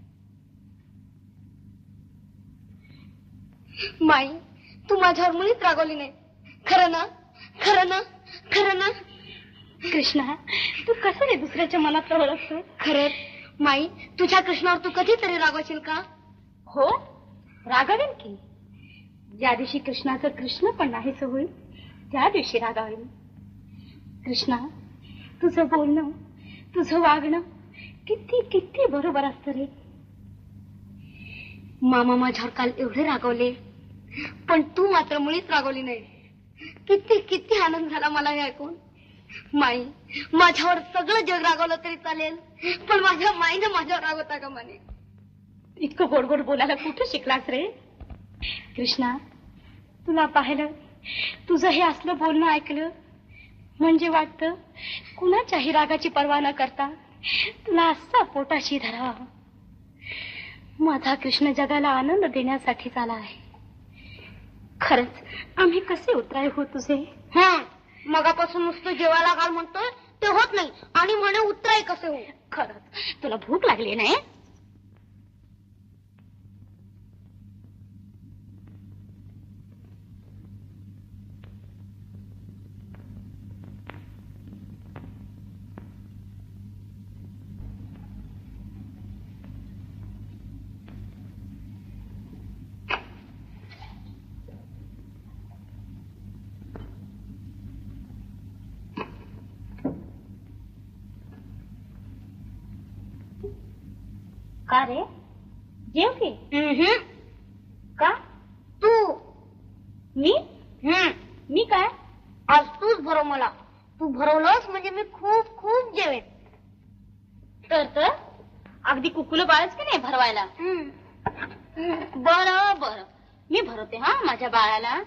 माई तू माझ्यावर मुळीच रागवली नाही. खरं ना? खरं ना? खरं ना? कृष्णा तू कसं रे दुसऱ्याच्या मनात ओळखतो? खरंच माई तुझ्या कृष्णावर तू कधीतरी रागवशील का? हो रागावेन की. ज्या दिवशी कृष्णाचं कृष्ण पण नाहीसं होईल त्या दिवशी रागावेन. कृष्णा तुझं बोलणं, तुझं वागणं किती किती बरोबर असतं रे. मामा माझ्यावर काल एवढे रागवले पण तू मात्र मुळीच रागवली नाही. किती किती आनंद झाला मला हे ऐकून. माई माझ्यावर सगळं जग रागवलं तरी चालेल पण माझ्या माईने माझ्यावर रागवता का म्हणे. इतकं गोड गोड बोलायला कुठे शिकलास रे? कृष्णा तुला पाहिलं, तुझं हे असलं बोलणं ऐकलं म्हणजे वाटतं कुणाच्याही रागाची पर्वा न करता तुला असा पोटाशी धरावा. माझा कृष्ण जगाला आनंद देण्यासाठीच आला आहे. खरंच आम्ही कसे उतराय हो तुझे? हा मगापासून नुसतं जेवायला घाल म्हणतोय ते होत नाही आणि म्हणे उतराय कसे हो? खरंच तुला भूक लागली नाही? का रे जेव की. का? तू. मी मी काय? आज तूच भरव मला. तू भरवलंस म्हणजे मी खूप खूप जेवेन. तर तर अगदी कुकुलं बाळच की नाही भरवायला. बरं बरं मी भरवते हा माझ्या बाळाला.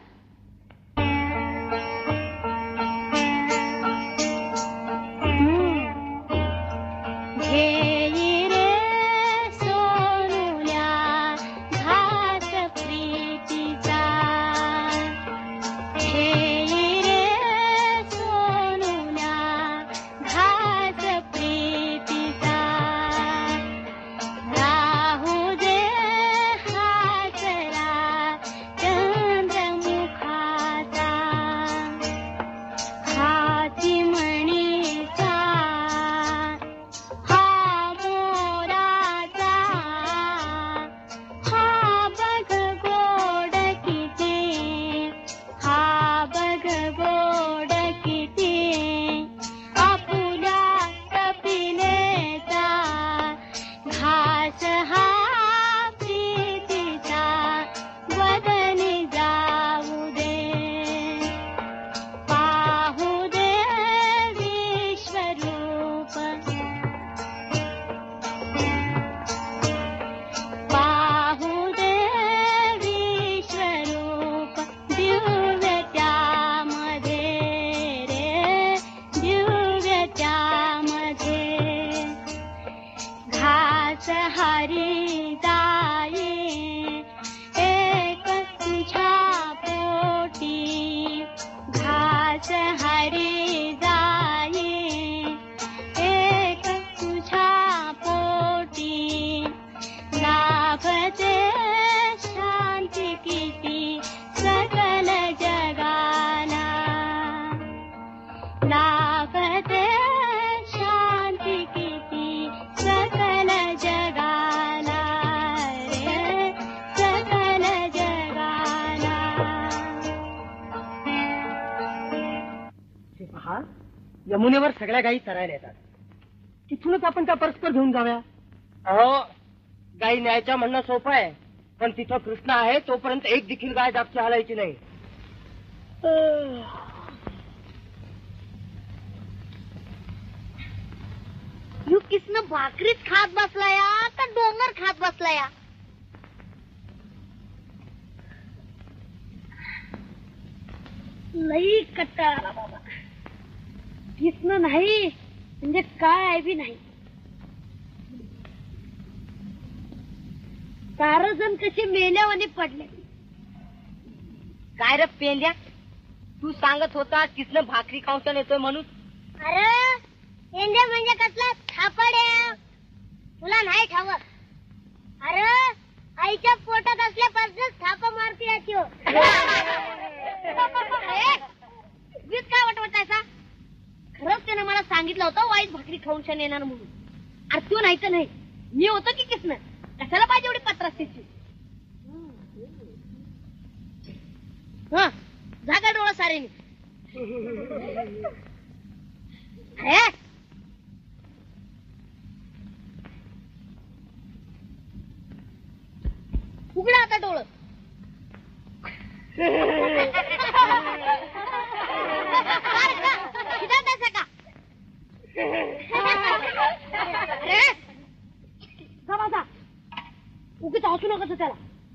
यमुनेवर सगळ्या गायी चरायला येतात. तिथूनच आपण त्या परस्पर घेऊन जाऊया. अहो गायी न्यायच्या म्हणणं सोपं आहे, पण तिथं कृष्ण आहे तोपर्यंत एक देखील गाय दाबची हालायची नाही. यू कृष्ण भाकरीच खात बसला या का डोंगर खात बसला या. लई कट्टा आला बाबा. कृष्ण नाही म्हणजे काय बी नाही. चार जण कसे मेल्यावाने पडले. काय रे पेंड्या, तू सांगत होता कृष्ण भाकरी खाऊन येतोय म्हणून. अरे पेंड्या म्हणजे कसला थापाड्या, तुला नाही ठावत. अरे आईच्या पोटात असल्यापासूनच थापा मारते याची. वीज काय वाटवतायचा. खरंच त्यानं मला सांगितलं होतं वाईट भाकरी खाऊन क्षण येणार म्हणून. अरे तू नाही तर नाही, मी होतो की कृष्ण. कशाला पाहिजे एवढी पत्रास त्याची. हा जागा डोळा सारे उघडा आता डोळं. उगीच हसू नका त्याला.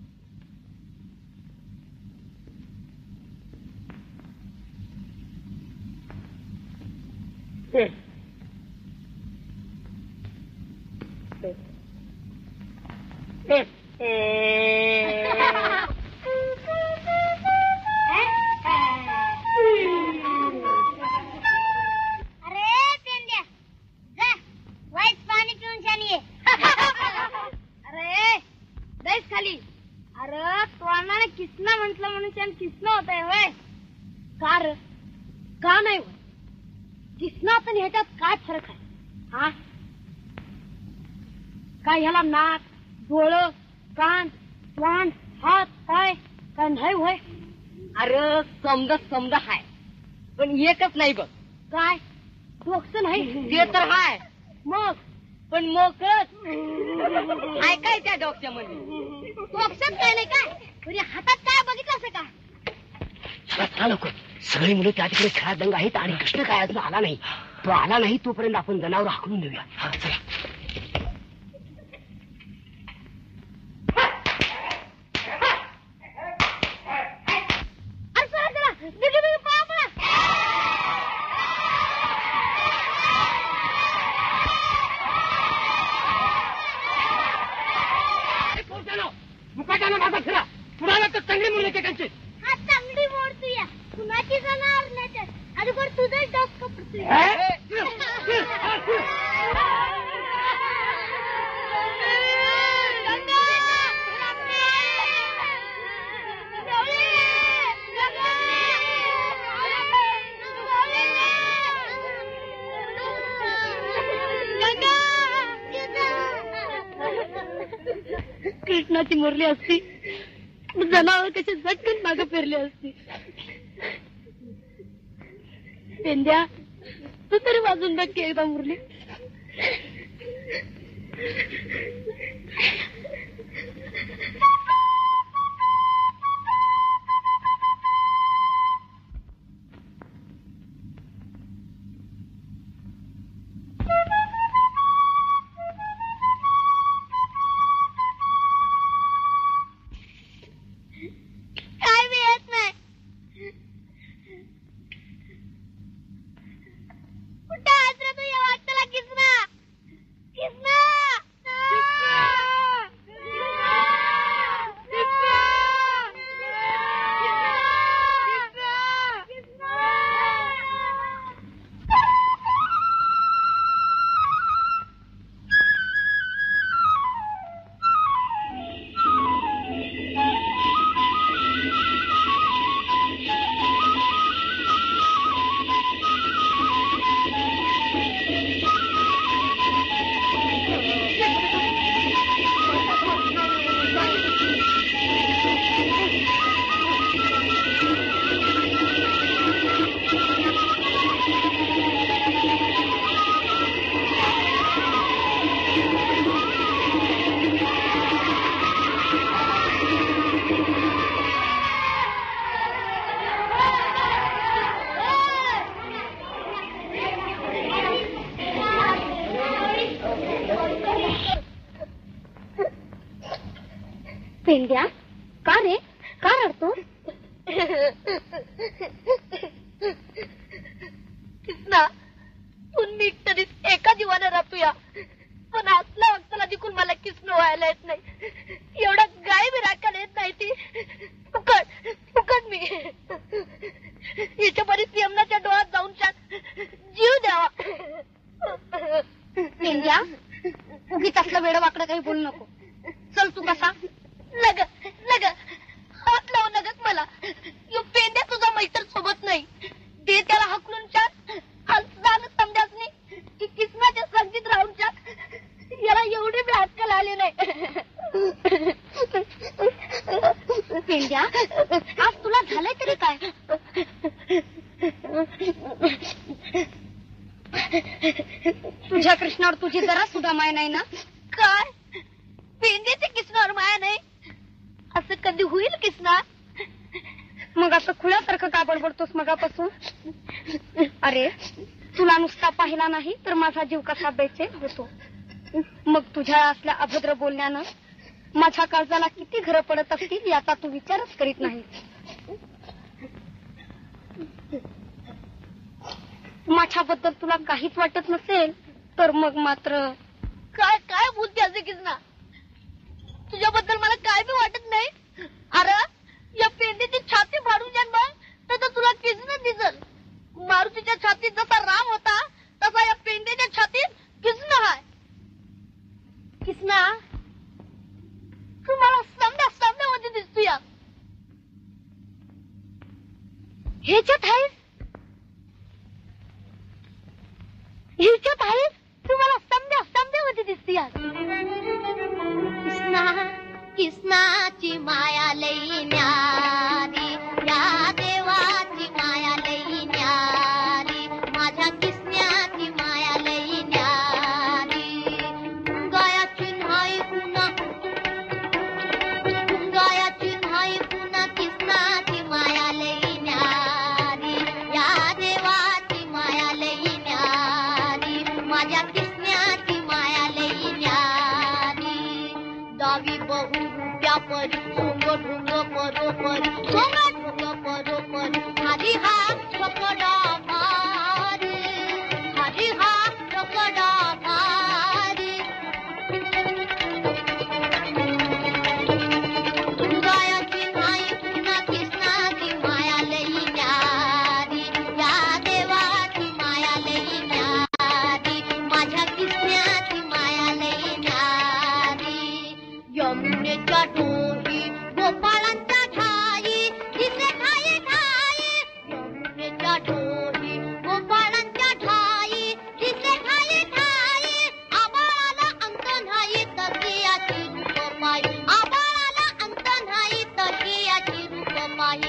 काय ह्याला नाक, डोळं, कान, वाण, हात, पाय काय नाही होय. अरे समज समजा हाय, पण एकच नाही बघ. काय डोकस नाही ते तर हाय. मग पण मोकळच ऐकाय त्या डॉक्टरमध्ये डॉक्टर काय नाही काय म्हणजे हातात काय बघितलं असं का? चला चला लवकर. सगळी मुलं त्या तिकडे खेळात दंग आहेत आणि कृष्ण काय अजून आला नाही. तो आला नाही तोपर्यंत आपण जनावर हाकलून देऊया. चला. मुकाटानं माझा फिरा. कुणाला तर चांगली मुलं एकेकांची. हा चांगली मोडतोय कुणाची जनावर नाही अगोदर तुझंच डॉक्टर पडतोय. कृष्णाची मुरली असती जनावर कशी झटकन मागे फिरली असती. पेंद्या तू तरी वाजून बघ की एकदा मुरली. पेंड्या का रे का रडतो? कृष्णा तू नीट तरी एका जीवाने राहतोया पण असल्या वक्ताला देखील मला किसन व्हायला येत नाही. एवढा गाय बी राखायला येत नाही ती फुकट फुकट मी याच्या बरीच यमनाच्या डोळ्यात जाऊन छान जीव द्यावा. पेंड्या उगीच असलं वेड वाकडं काही बोलू नको. चल तू कसा लग लग हात लावू नगत मला. यो पेंड्या तुझा मैत्र सोबत नाही दे त्याला हकलून छान सांग समजाच की किसनाच्या संगीत राहून छान याला एवढी बी हातकल आली नाही. पेंड्या आज तुला झालंय तरी काय? तुझ्या कृष्णावर तुझी जरा सुद्धा माया नाही ना? काय पेंड्याच्या कृष्णावर माया नाही असं कधी होईल किसना? मग असं खुल्यासारखं का बडबडतोस मगापासून? अरे तुला नुसता पाहिला नाही तर माझा जीव कसा बेचैन होतो. मग तुझ्या असल्या अभद्र बोलण्यानं माझ्या काळजाला किती घरं पडत असतील याचा तू विचारच करीत नाही. माझ्याबद्दल तुला काहीच वाटत नसेल तर मग मात्र काय काय बुद्धी असे किसना? तुझ्याबद्दल मला काय बी वाटत नाही. अरे या पेंडीची छाती फाडून जाण मग तर तुला किसन दिसल. मारुतीच्या छातीत जसा राम होता तसा या पेंडीच्या छातीत किसन आहे. किसना तू मला समजा समजामध्ये दिसतो या ह्याच्यात आहेस ह्याच्यात आहेस तू मला समजा समजामध्ये दिसतो या. किसना किसनाची माया लई न्यारी या देवाची माया लई न्यारी माझ्या किसन्याची माया लई न्यारी परोपरी सोंग ढोंग परोपरी सोंग ढोंग परोपरी हरी हा रकडा भारी हरी हा रकडा भारी गायाची नाही पुन्हा कृष्णाची माया लई न्यारी या देवाची माया लई न्यारी माझ्या कृष्णाची माया लई न्यारी यमुनेच्या डोही गोपाळांच्या ठाई दिसे ठाई ठाई यमुनेच्या डोही गोपाळांच्या ठाई दिसे ठाई ठाई आबाळाला अंत नाही तसियाची रूप पाही आबाळाला अंत नाही तसियाची रूप पाही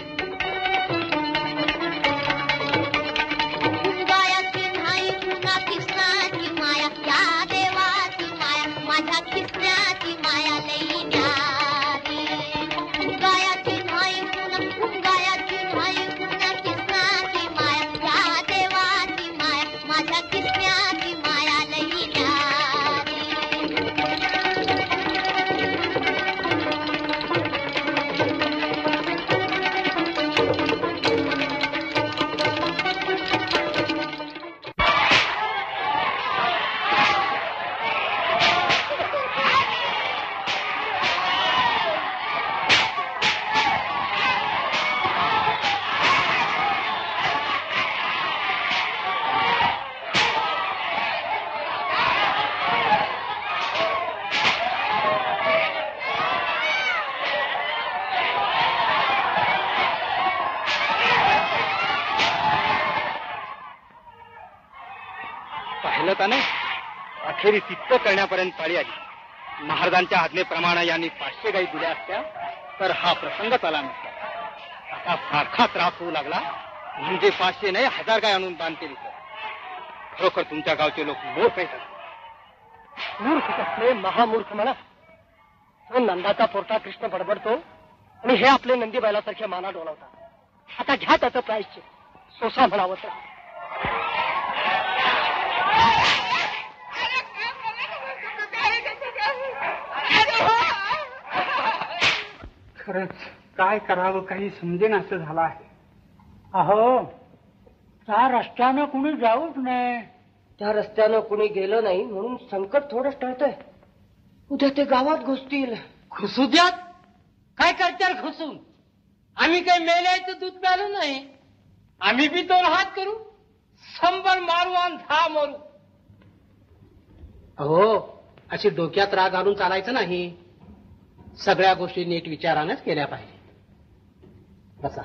गायाची नाही पुन्हा कृष्णाची माया या देवाची माया माझ्या कृष्णाची माया लई न्यारी गायाची नाही पुन्हा गायाची नाही पुन्हा कृष्णाची माया या देवाची माया माझ्या कृष्णाची माया लई न्यारी पाहिलं का नाही अखेरी तितकं करण्यापर्यंत पाळी आली महाराजांच्या आज्ञेप्रमाणे यांनी पाचशे गाई दिल्या असत्या तर हा प्रसंग आला नसता आता सारखा त्रास होऊ लागला म्हणजे पाचशे नाही हजार गाय आणून दान केली तर खरोखर तुमच्या गावचे लोक मूर्ख आहेत मूर्ख कसले महामूर्ख म्हणा तो नंदाचा पोरटा कृष्ण बडबडतो आणि हे आपले नंदी बैलासारखे माना डोलावतात आता घ्या त्याचं प्रायश्चित सोसा म्हणावं तर खरंच काय करावं काही समजेन असं झालं आहे. अहो त्या रस्त्यानं कुणी जाऊच नाही. त्या रस्त्यानं कुणी गेलं नाही म्हणून संकट थोडंच टळतंय. उद्या ते गावात घुसतील. घुसू द्यात. काय करतात घुसून? आम्ही काही मेल्याचं दूध प्यालो नाही. आम्ही बी दोन हात करू संबर मारू आणि दहा मारू. अहो अशी डोक्यात राग आणून चालायचं नाही. सगळ्या गोष्टी नीट विचारानेच केल्या पाहिजे. बसा.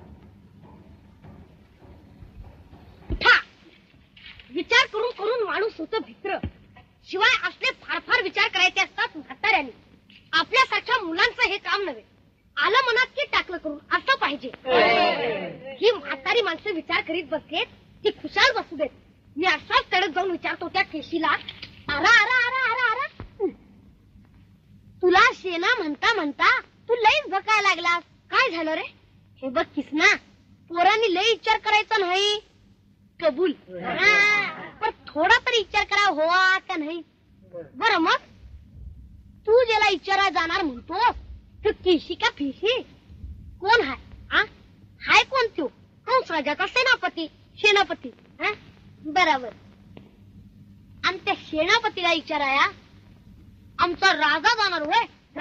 उठा. विचार करून करून माणूस होतो भित्र. शिवाय असले फार फार विचार करायचे असतात म्हाताऱ्यांनी. आपल्यासारख्या मुलांचं हे काम नव्हे. आलं मनात की टाकलं करून असं पाहिजे. ही म्हातारी माणसं विचार करीत बसलेत ती खुशाल बसू देत. मी असाच तडक जाऊन विचारतो त्या केशीला, अरा अरा अरा अरा अरा तुला शेणा म्हणता म्हणता तू लईच बकायला लागलास. काय झालं रे? हे बघ किसना, पोरांनी लई विचार करायचा नाही. कबूल. पण थोडा तरी विचार करा होवा का नाही. बरं मग तू ज्याला विचारा जाणार म्हणतो तो केशी का फिशी कोण हाय? हाय कोण तो? कंस राजाचा सेनापती सेनापती. बरोबर. आणि त्या सेनापतीला विचाराया आमचा राजा जाणार होय.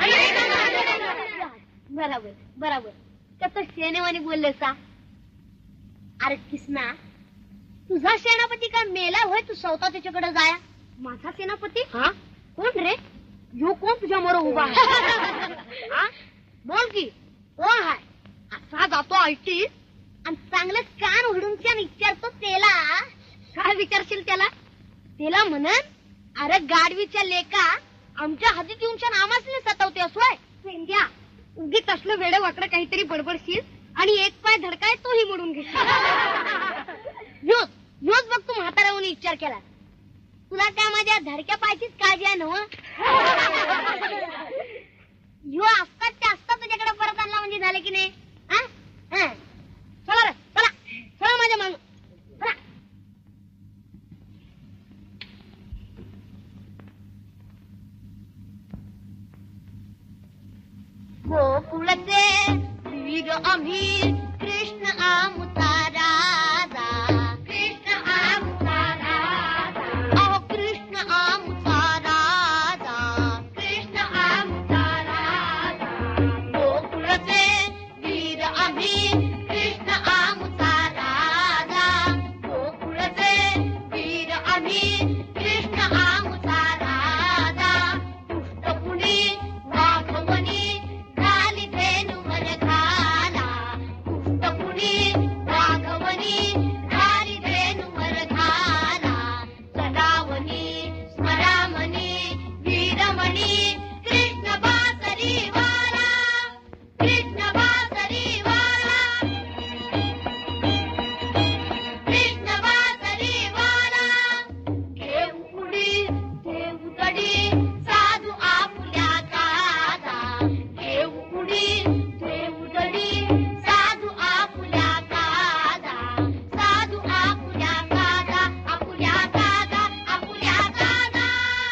बरोबर बरोबर. त्याचं सेनेवानी बोलले सा. अरे किसना, तुझा सेनापती काय मेला होय तू स्वतः त्याच्याकडे जाया? माझा सेनापती? हा कोण रे? यो कोण तुझ्या मोर उभा आहे? बोल की कोण हाय? असा जातो आयटी आणि चांगलं कान उघडून विचारतो त्याला. काय विचारशील त्याला? त्याला म्हणन अरे गाडवीच्या लेका आमच्या हातीत येऊन नामाच नाही सतावते असोय. पेंड्या उगीच असलं वेडं वाकडं काहीतरी बडबडशील आणि एक पाय धडकाय तोही मोडून घेशील. योच योच बघ तू म्हाताराहून विचार केला. तुला त्या माझ्या धडक्या पायचीच काळजी आहे ना? यो असतात ते असतात तुझ्याकडे परत आणला म्हणजे झाले की नाही? चला रे चला चला माझ्या माग. गोकुळचे वीर आम्ही कृष्ण आमचा राजा कृष्ण आमचा राजा अहो कृष्ण आमचा राजा कृष्ण आमचा राजा गोकुळचे वीर आम्ही कृष्ण आमचा राजा गोकुळचे वीर आम्ही कृष्ण आमचा राजा पुष्टपुणी वाघवणी झाली धेनु मन घाला पुष्टपुणी वाघवणी झाली धेनु मन घाला सदावनी स्मरामणी वीरमणी कृष्ण बासरी वाला कृष्ण बासरी वाला कृष्ण बासरी वाला घेऊ उडी घेऊ गडी साधू आपुल्या कादा घेऊ उडी घेऊ गडी साधू आपुल्या कादा साधू आपुल्या कादा आपुल्या कादा आपुल्या कादा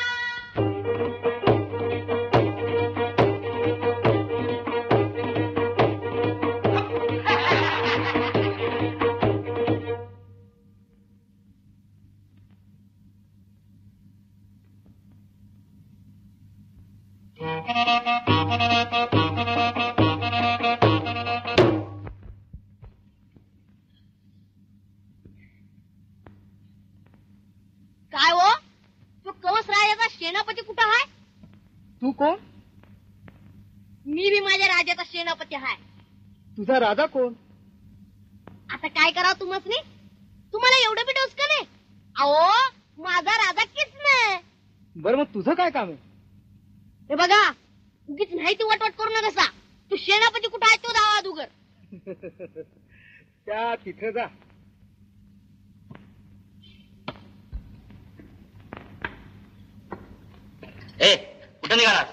काय हो तो कवच राजाचा सेनापती कुठं आहे तू कोण? मी बी माझ्या राजाचा सेनापती आहे तुझा राजा कोण? आता काय करावं तुम्हाला तुम्हाला एवढं बी डोसकं नाही अहो माझा राजा कृष्ण बरं मग तुझं काय काम आहे? हे बघा उगीच नाही ती वटवट करू नका सा तू सेनापती कुठं आहे तो दावा अदुगर त्या तिथे जा. ए कुठं निघालास?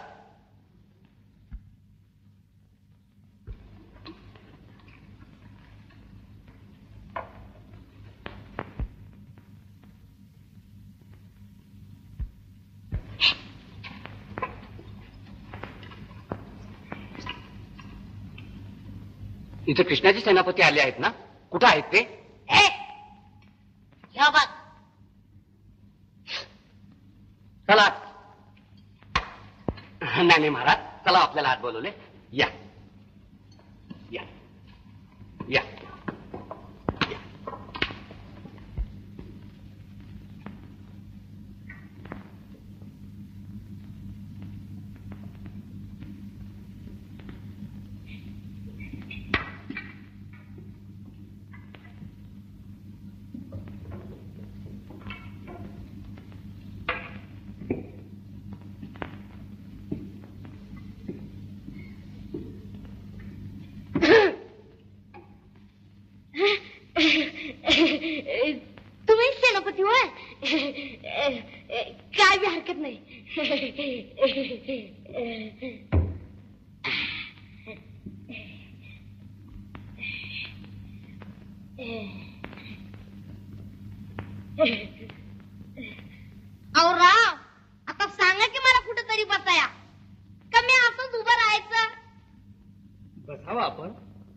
इथे कृष्णाचे सेनापती आले आहेत ना? कुठं आहेत ते? ए ह्या बघ चला. नाही नाही महाराज, चला आपल्याला आत बोलवले. या या या या. तुम्ही सेनापती होय काय बी हरकत नाही. अहो राव आता सांगा की मला कुठेतरी बसाया का मी असंच उभं राहायचं? बसावा आपण.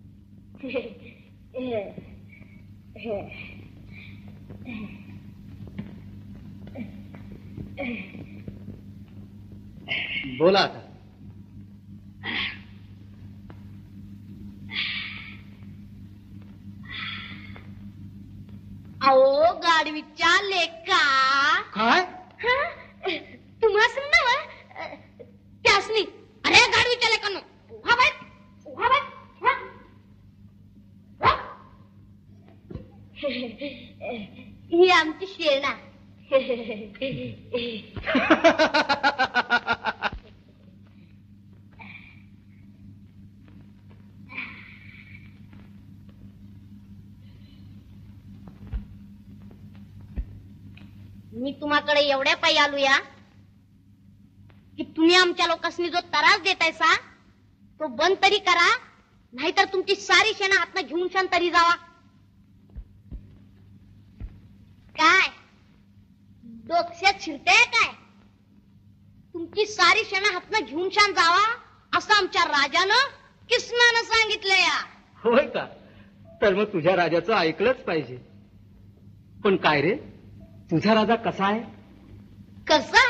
बोला आता. अहो गाडवीच्या लेका काय? तुम्हाला समजा त्यासनी अरे गाडवीच्या लेकांनो उभा बाय उभा बाय ही आमची शेणा. मी तुम्हाकडे एवढ्या पायी आलो या की तुम्ही आमच्या लोकांनी जो त्रास देतायसा तो बंद तरी करा, नाहीतर तुमची सारी शेणा हातनं घेऊन शान तरी जावा. काय डोक्यात शिरते काय? तुमची सारी शेणा हातनं घेऊन शान जावा असं आमच्या राजानं किसनानं सांगितलं या. होय का? तर मग तुझ्या राजाचं ऐकलंच पाहिजे. पण काय रे, तुझा राजा कसा आहे? कसा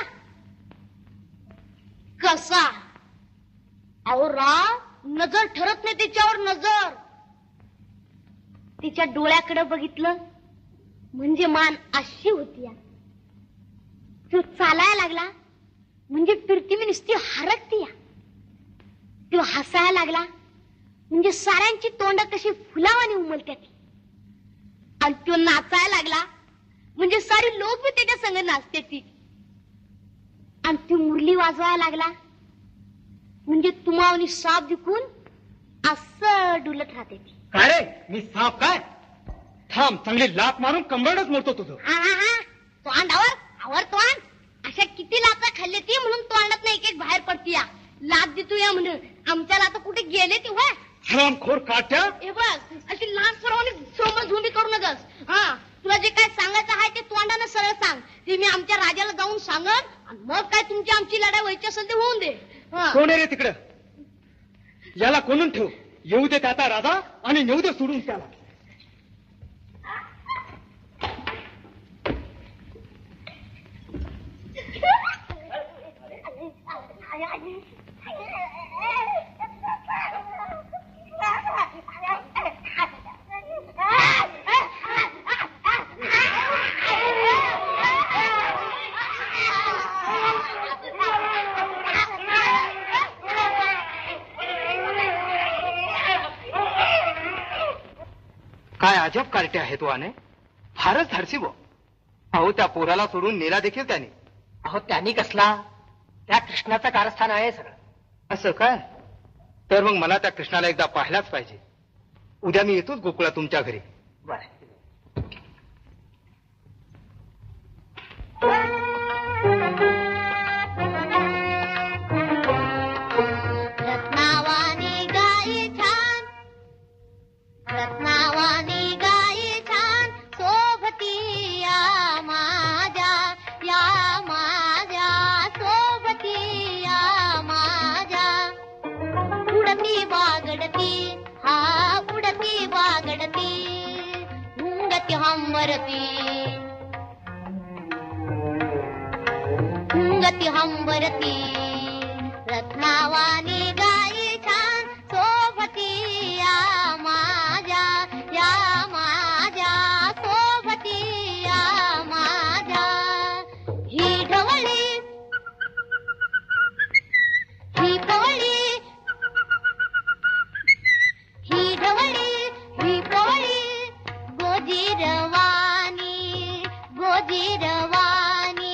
कसा अहो राव, नजर ठरत नाही तिच्यावर नजर. तिच्या डोळ्याकडे बघितलं म्हणजे मान अशी होती. तो चालायला लागला म्हणजे पृथ्वी नुसती हरकती. तो हसायला लागला म्हणजे साऱ्यांची तोंड कशी फुलावानी उमलत्यात. आणि तो नाचायला लागला म्हणजे सारी लोक त्याच्या संग नाचते ती. आणि ती मुरली वाजवायला लागला म्हणजे तुमावनी साप विकून असं डुलत राहते ती. काय रे, मी साप काय? थांब, चांगली लात मारून कंबरच मोडतो तुझं. हा हा हा तोंडावर आवर तोंड. अशा किती लाचा खाल्ले ती म्हणून तोंडात एक एक बाहेर पडती. लात देतो या म्हणून आमच्या लाता कुठे गेले ती होय? हरामखोर काट्या. हे बस, अशी लहान सर्वांनी सोमन झुंबी करू नकस. हा, तुला जे काय सांगायचं आहे ते तोंडानं सरळ सांग. ते मी आमच्या राजाला जाऊन सांगत, आणि मग काय तुमची आमची लढाई व्हायची असेल ते होऊन दे. कोण आहे रे तिकडं? याला कोणून ठेव. येऊ दे त्याचा राजा आणि नेऊ दे सोडून त्याला. काय अजब कार्टे आहे तो आने. फारच धाडसी बो. अहो, त्या पोराला सोडून नेला देखील त्याने. अहो त्यांनी कसला, त्या कृष्णाचं कारस्थान आहे सगळं. असं काय? तर मग मला त्या कृष्णाला एकदा पाहायलाच पाहिजे. उद्या मी येतोच गोकुळा तुमच्या घरी. बरं. रत्नावानी गाई छान, रत्नावानी गाई छान, सोबती या माझ्या, या माझ्या सोबती या माझ्या. उडती बागडती, हा उडती बागडती, हुंगती हंबरती, हुंगती हंबरती. रत्नावानी गाई छान, सोबती या माझ्या, या माझ्या सोबती या माझ्या. ही ढवळी, ही पवळी, ही ढवळी, ही पवळी, गोजीरवाणी, गोजीरवाणी.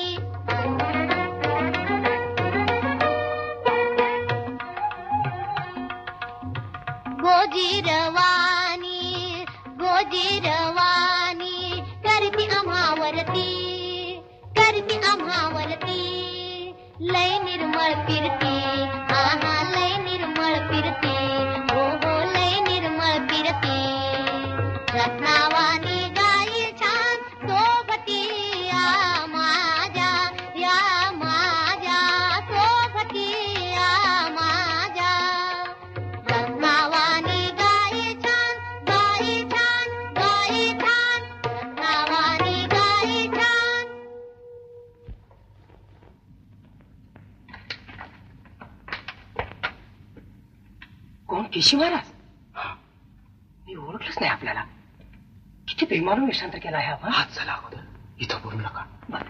गोजीरवाणी, गोजीरवाणी, करती आम्हावरती, करती आम्हावरती. लय निर्मळ फिरती, आहा लय निर्मळ फिरती, हो हो लय निर्मळ फिरती. रत्नावानी गाई छान, सोबती या माझ्या, या माझ्या सोबती या माझ्या. रत्नावानी गाई छान, गाई छान, गाई छान, रत्नावानी गाई छान. कोण? केशी महाराज? मी ओळखलंच नाही आपल्याला. किती प्रेमानं वेशांतर केला आहे आपण. हात झाला अगोदर, इथं बोलू नका.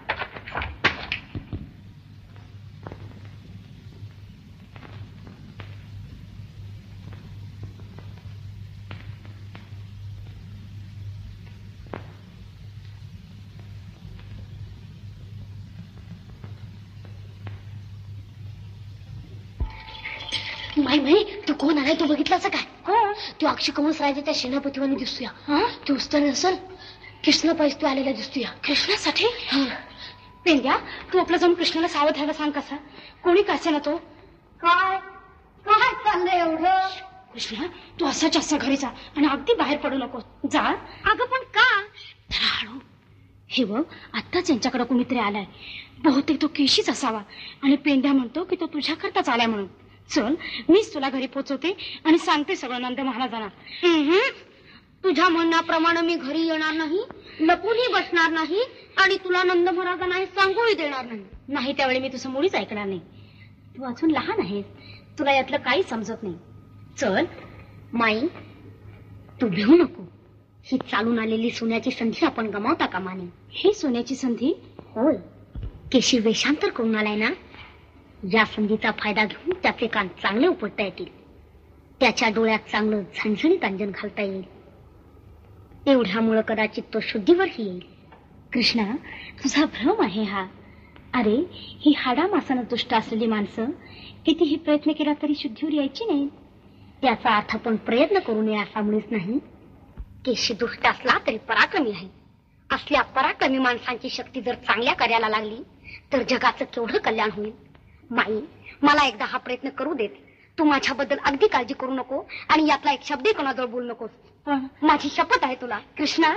माई माई, तू कोण आहे? तू बघितलास काय? तो अक्षय कमस राजाच्या सेनापतीवानी दिसतोया. तो उस्तान असल कृष्ण पाहिजे, तू आलेला दिसतोया. कृष्णासाठी? पेंद्या, तू आपला जाऊन कृष्णाला सावध व्हायला सांग. कसा कोणी कासे ना तो. काय काय चाललंय एवढं? कृष्णा, तू असाच असा घरी जा आणि अगदी बाहेर पडू नको. जा. अगं पण का? जरा हळू. हे बघ, आत्ताच यांच्याकडे कोणीतरी आलाय. बहुतेक तो केशीच असावा आणि पेंद्या म्हणतो की तो तुझ्याकरताच आलाय म्हणून. चल मीच तुला घरी पोचवते आणि सांगते सगळं नंद महाराजांना. तुझ्या म्हणण्याप्रमाणे मी घरी येणार नाही, लपूनही बसणार नाही आणि तुला नंद महाराजांना हे सांगूही देणार नाही. नाही त्यावेळी मी तुझं मुळीच ऐकणार नाही. तू अजून लहान आहेस, तुला यातलं काही समजत नाही. चल माई, तू भिवू नको. ही चालून आलेली सोन्याची संधी आपण गमावता कामा नये. ही सोन्याची संधी? होय, केशी वेषांतर करून आलाय ना, या संधीचा फायदा घेऊन त्याचे कान चांगले उपटता येतील. त्याच्या डोळ्यात चांगलं झणझणीत अंजन घालता येईल. एवढ्यामुळं कदाचित तो शुद्धीवर येईल. कृष्णा, तुझा भ्रम आहे हा. अरे, ही हाडामासानं दुष्ट असलेली माणसं कितीही प्रयत्न केला तरी शुद्धीवर यायची नाही. त्याचा अर्थ आपण प्रयत्न करू नये असा मुळीच नाही. केशी दुष्ट असला तरी पराक्रमी आहे. असल्या पराक्रमी माणसांची शक्ती जर चांगल्या कार्याला लागली तर जगाचं केवढं कल्याण होईल. माई, मला एकदा हा प्रयत्न करू देत. तू माझ्याबद्दल अगदी काळजी करू नको आणि यातला एक शब्दही कोणाजवळ बोलू नकोस. माझी शपथ आहे तुला. कृष्णा,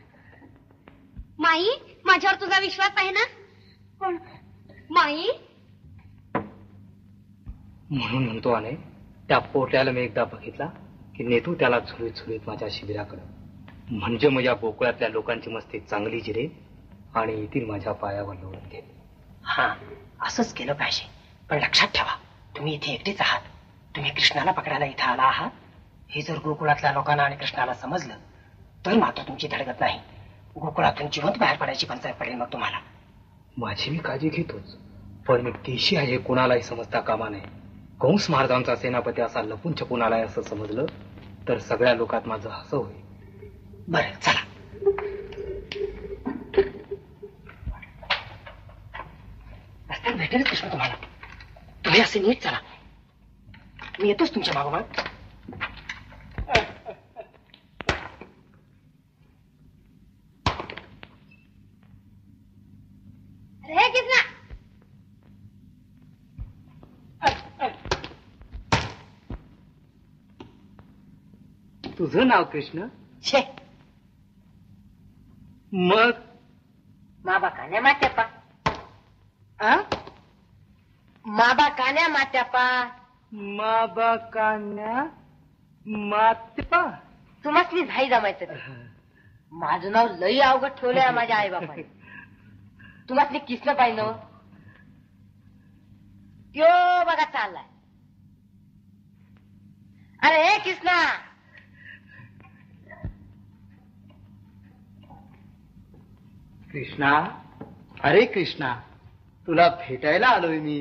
माई, माझ्यावर तुझा विश्वास आहे ना? पण माई, म्हणून म्हणतो अने, त्या पोट्याला मी एकदा बघितला की नेतू त्याला झुळीत झुळीत माझ्या शिबिराकडे, म्हणजे माझ्या गोकुळातल्या लोकांची मस्ती चांगली जिरे आणि येथील माझ्या पायावर लोळून घे. हा, असंच केलं पाहिजे. पण लक्षात ठेवा, तुम्ही इथे एकटेच आहात. तुम्ही कृष्णाला पकडायला इथं आला आहात हे जर गोकुळातल्या लोकांना आणि कृष्णाला समजलं तर मात्र तुमची धडगत नाही. गोकुळातून जिवंत बाहेर पडायची पंचायत पडेल मग तुम्हाला. माझी मी काळजी घेतोच, पण मी केशी आहे कोणालाही समजता कामा नये. कंस महाराजांचा सेनापती असा लपून छपून आलाय असं समजलं तर सगळ्या लोकात माझं हसं होईल. बरं, चला. रस्त्यात भेटेल कृष्ण तुम्हाला. तुम्ही असे नीट चला, मी येतोच तुमच्या मागोमाग. रे कृष्णा, तुझं नाव कृष्ण? छे, मग माबा कान्या मात्यापा. माबा कान्या मात्यापा. माबा कान्या मातेपा. तुम्हासली झाई जमायचं. माझं नाव लई अवघड ठेवलंय माझ्या आई बापाने. तुम्हासली किसनं पाहिलं त्यो बघा चाललाय. अरे हे किसना, कृष्णा, अरे कृष्णा, तुला भेटायला आलोय मी.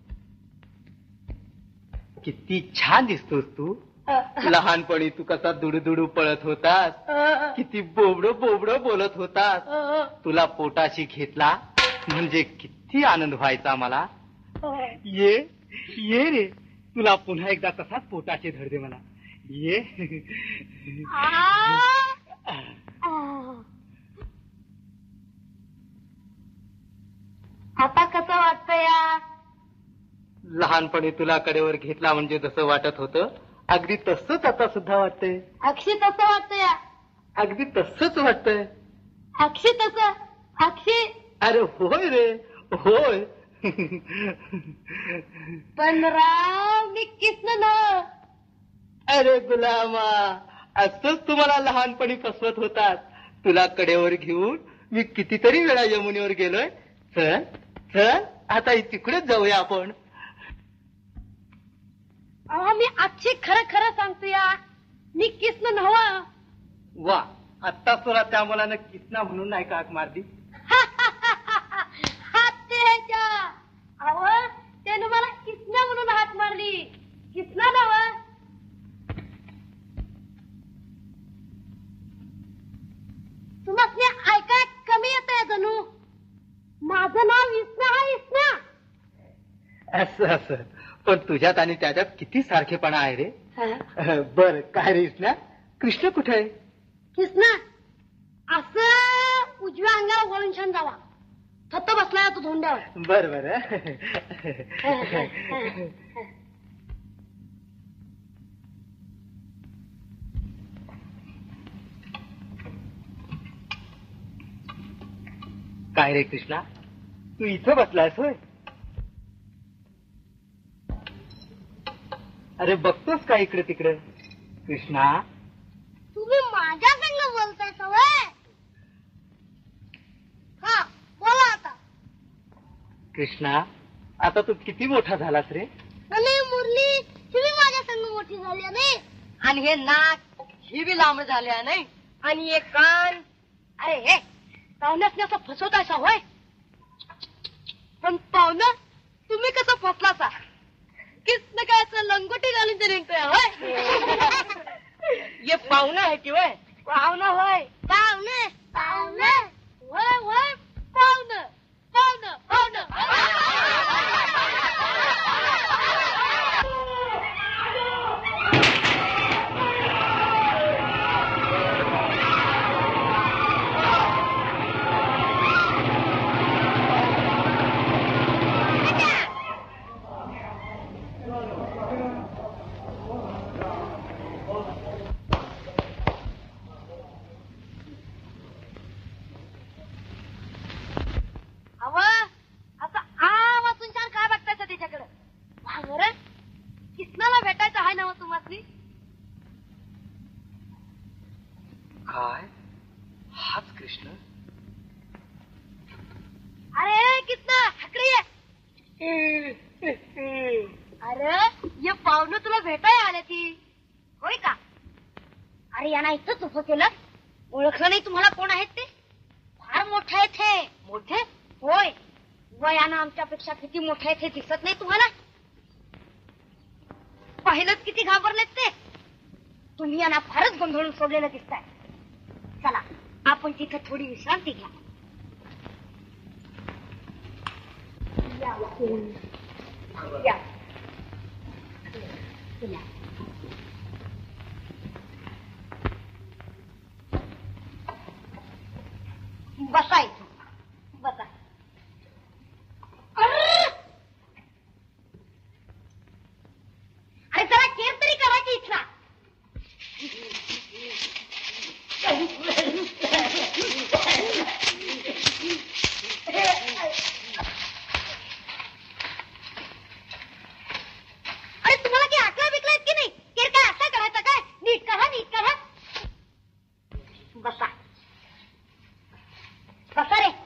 किती छान दिसतोस तू. लहानपणी तू कसा दुडू पळत होतास, किती बोबडं बोबडं बोलत होतास. तुला पोटाशी घेतला म्हणजे किती आनंद व्हायचा मला. ये ये रे, तुला पुन्हा एकदा तसाच पोटाचे धडदे मला. ये. आता कसं वाटतं या? लहानपणी तुला कडेवर घेतला म्हणजे जसं वाटत होतं अगदी तसंच आता सुद्धा वाटतंय. अक्षी तसं वाटतं या? अगदी तसंच वाटतंय. अक्षी तसं? अक्षी? अरे होय रे, होय. पण राव, मी किसन ना. अरे गुलामा, असंच तुम्हाला लहानपणी फसवत होतात. तुला कडेवर घेऊन मी कितीतरी वेळा यमुनेवर गेलोय. चल चल, आता तिकडेच जाऊया आपण. अहो, मी अक्षी खरं खरं सांगतो या, मी किसन नव्हा. वा, आत्ता तुला त्या मुलानं किसना म्हणून नाही का हाक मारली? अहो, त्यानं मला किसना म्हणून हाक मारली. किसना नव्हा. तुम्हाला ऐकाय कमी येत आहे जणू. माझं नाव विष्णा आहे. विष्णा असं असं, पण तुझ्यात आणि त्याच्यात किती सारखेपणा आहे रे. बर, काय रे विष्णा, कृष्ण कुठे आहे? कृष्णा असं उजव्या अंगाला वळून छान जावा. फक्त बसला तो धोंड्यावर. बर बर. काय रे कृष्णा, तू इथं बसलायस होय? अरे बघतोस का इकडे तिकडे कृष्णा? तुम्ही माझ्या संग बोलताय सवय? हा बोला आता. कृष्णा आता तू किती मोठा झालास रे? आणि मुरली तुम्ही माझ्या संग मोठी झाली नाही. आणि हे नाक ही बी लांब झाले नाही. आणि हे कान. अरे हे पाहुण्यासने असं फसवतायसा होय? पण पाहुणं तुम्ही कसं फसलासा? किसनं काय असं लंगोटी घालून ते निघतोय होय? हे पाहुणं आहे की होय? पाहुणं होय. पाहुणे पाहुणे होय होय पाहुणं पाहुणं पाहुणं. किसनाला भेटायचं आहे ना मग तुम्हाला? काय हाच कृष्ण? अरे किसना हकडी ये. अरे ये पाहुणं तुला भेटाय आले ती होय का? अरे यांना इथंच उभं केलं. ओळखलं नाही तुम्हाला कोण आहेत ते? फार मोठे आहेत हे. मोठे होय वयानं आमच्यापेक्षा किती मोठे आहेत हे दिसत नाही तुम्हाला? पाहिलंच किती घाबरलेत ते. तुम्ही यांना फारच गोंधळून सोडलेलं दिसताय. चला आपण तिथं थोडी विश्रांती घ्या. या. या. बसा इथं बसा. अरे जरा केअर तरी करायची इथला. अरे तुम्हाला काही आकला बिकला की नाही? केअर काय असा करायचा काय? नीट करा नीट करा. बसा बसा रे.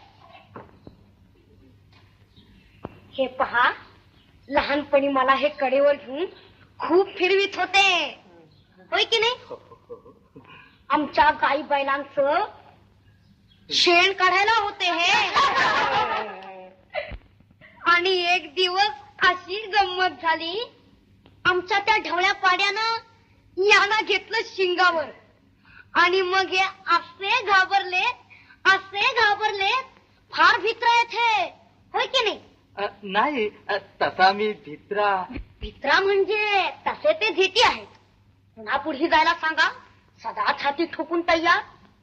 हे पहा लहानपणी मला हे कडेवर घेऊन खूप फिरवीत होते होय की नाही? आमच्या गाई बैलांचं शेण काढायला होते हे. आणि एक दिवस अशी गंमत झाली. आमच्या त्या ढवळ्या पाड्यानं यांना घेतलं शिंगावर. आणि मग हे असे घाबरले असे घाबरले. फार भित्र आहेत हे होय की नाही? नाही तसा मी भित्रा. भित्रा म्हणजे तसे ते झिटी आहेत. पुन्हा पुढे जायला सांगा. सदा छाती ठोकून तयार.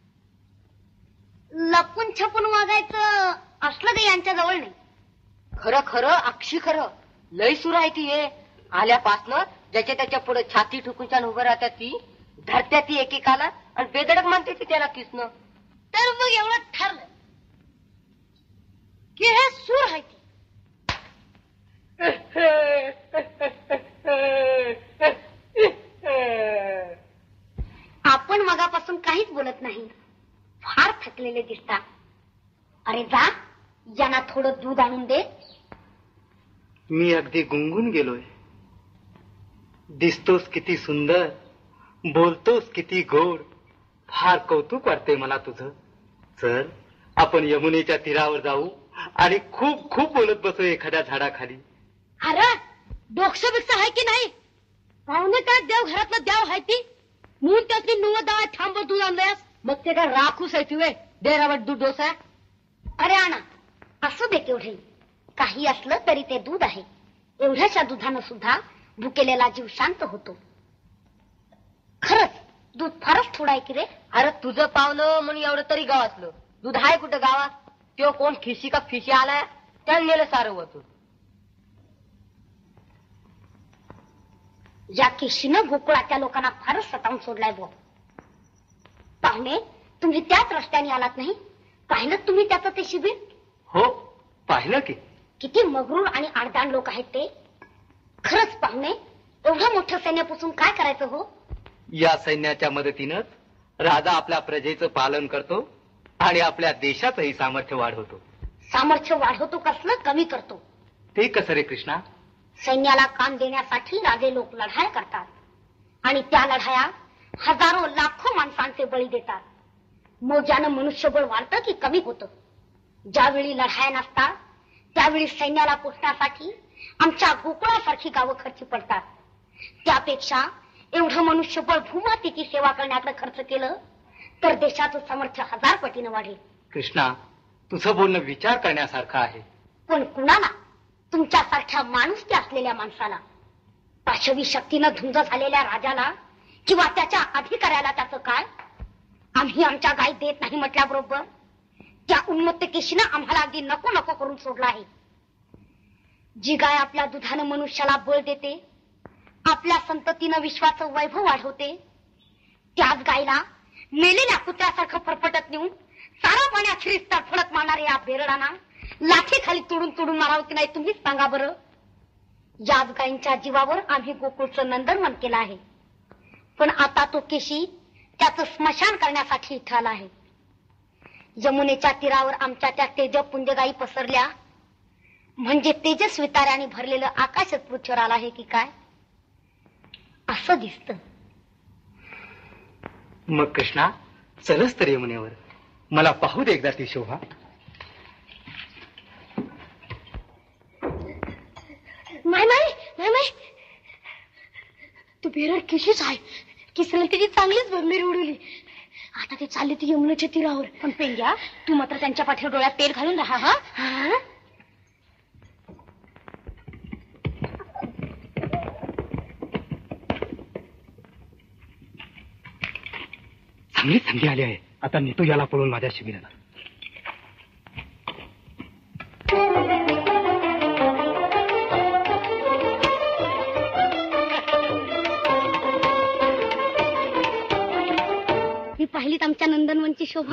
लपून छपून वागायचं असलं काही यांच्या जवळ नाही. खरं खरं अक्षी खरं. लय सुरू आहे ती हे. आल्यापासनं ज्याच्या त्याच्या पुढे छाती ठुकूनच्या उभं राहतात ती. धरत्या ती एकेकाला आणि बेदडक म्हणते ती त्याला किसणं. तर मग एवढं ठरलं की हे सूर आहे ती. आपण मगापासून काहीच बोलत नाही. फार थकलेले दिसतात. अरे जा यांना थोडं दूध आणून दे. मी अगदी गुंगून गेलोय. दिसतोस किती सुंदर. बोलतोस किती गोड. फार कौतुक वाटते मला तुझं. चल आपण यमुनेच्या तीरावर जाऊ आणि खूप खूप बोलत बसू एखाद्या झाडाखाली. अरे डोक्ष बिक्ष आहे की नाही? पाहुणे काय देव घरातलं देव आहे ती. म्हणून त्यातली नव्वद दहा थांबव दूध आणलंयस. मग ते काय राखूस आहे ती वे डेरावट दूध डोसा. अरे आणा असू दे तेवढे. काही असलं तरी ते दूध आहे. एवढ्याशा दुधानं सुद्धा भुकेलेला जीव शांत होतो. खरंच दूध फारच थोडं आहे की रे. अरे तुझं पावलं म्हणून एवढं तरी गावातलं दूध आहे कुठं गावात? तो कोण खिशी का फिशी आलाय त्याने नेलं सारं होतं. या केशीनं गोकुळा त्या लोकांना फारच सतावून सोडलाय बुवा. पाहुणे तुम्ही त्याच रस्त्याने आलात नाही? पाहिलं तुम्ही त्याचं ते शिबिर? हो पाहिलं की. किती मगरूर आणि आडदांड लोक आहेत ते. खरंच पाहुणे एवढं मोठं सैन्यापासून काय करायचं हो? या सैन्याच्या मदतीनंच राजा आपल्या प्रजेचं पालन करतो आणि आपल्या देशाचंही सामर्थ्य वाढवतो. सामर्थ्य वाढवतो कसलं कमी करतो? ते कसं रे कृष्णा? सैन्याला काम देण्यासाठी राजे लोक लढाया करतात आणि त्या लढाया हजारो लाखो माणसांचे बळी देतात. मग ज्यानं मनुष्यबळ वाढतं की कमी होतं? ज्यावेळी लढाया नसतात त्यावेळी सैन्याला पोचण्यासाठी आमच्या गोकुळासारखी गावं खर्ची पडतात. त्यापेक्षा एवढं मनुष्यबळ भूमातेची सेवा करण्याकडे खर्च केलं तर देशाचं सामर्थ्य हजार पटीनं वाढेल. कृष्णा, तुझं बोलणं विचार करण्यासारखं आहे. पण कुणाला? तुमच्यासारख्या माणुसकी असलेल्या माणसाला. पाशवी शक्तीनं धुंद झालेल्या राजाला किंवा त्याच्या अधिकाऱ्याला त्याचं काय? आम्ही आमच्या गाई देत नाही म्हटल्याबरोबर त्या उन्मत्त केशीनं आम्हाला अगदी नको नको करून सोडला आहे. जी गाय आपल्या दुधानं मनुष्याला बळ देते, आपल्या संततीनं विश्वाचं वैभव वाढवते, त्याच गायला मेलेल्या कुत्र्यासारखं फरफटत नेऊन सारा पाण्यात शिरीस तडफडत मारणाऱ्या या बेरडांना लाठी खाली तुडून तुडून मारावं की नाही तुम्हीच सांगा बरं. याच गायींच्या जीवावर आम्ही गोकुळचं नंदनवन केलं आहे. पण आता तो केशी त्याचं स्मशान करण्यासाठी इथं आला आहे. यमुनेच्या तीरावर आमच्या त्या तेजपुंज गायी पसरल्या म्हणजे तेजस्वी ताऱ्याने भरलेलं आकाशच पृथ्वीवर आलं आहे की काय असं दिसतं. मग कृष्णा, चलच तर यमुनेवर. मला पाहू दे एकदा ती शोभा. माय माय माय माय तू बेरड केशीच आहे. किसने त्याची चांगलीच बंगलेरी उडवली. आता ते चालले ती यमुनेच्या तीरावर. पण पेंग्या, तू मात्र त्यांच्या पाठीवर डोळ्यात तेल घालून राहा. हा चांगली संधी आली आहे. आता नेतो याला पळून माझ्या शिबिराला. ही पाहिलीत आमच्या नंदनवनची शोभा.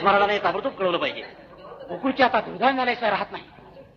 कंस महाराजांना ताबडतोब कळवलं पाहिजे. गोकुळची आता दुर्धान झाल्याशिवाय राहत नाही.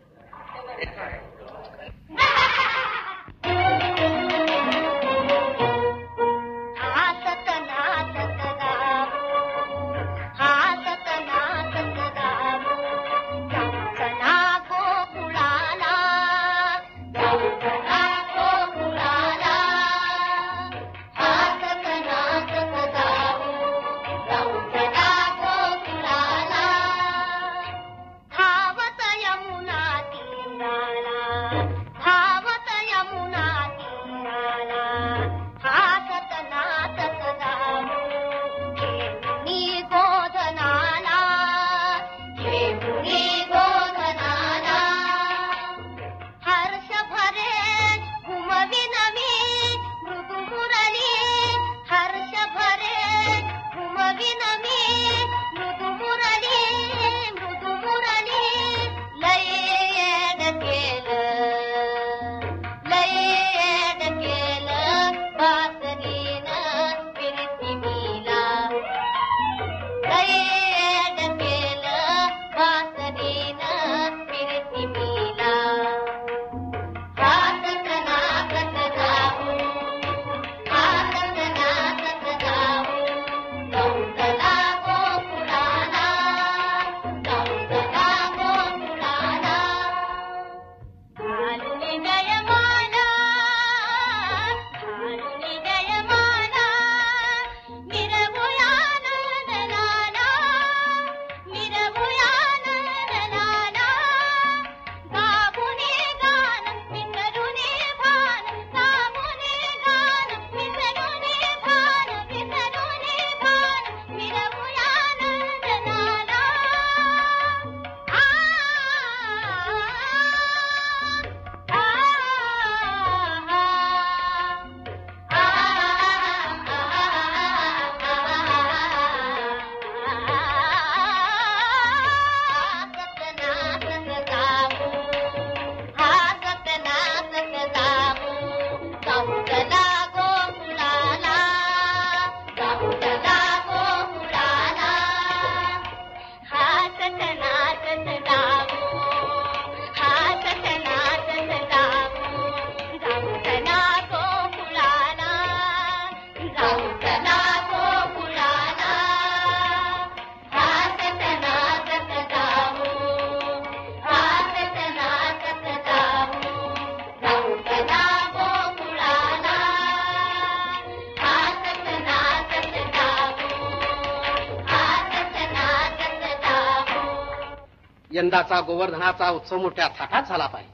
यंदाचा गोवर्धनाचा उत्सव मोठ्या थाटात झाला पाहिजे.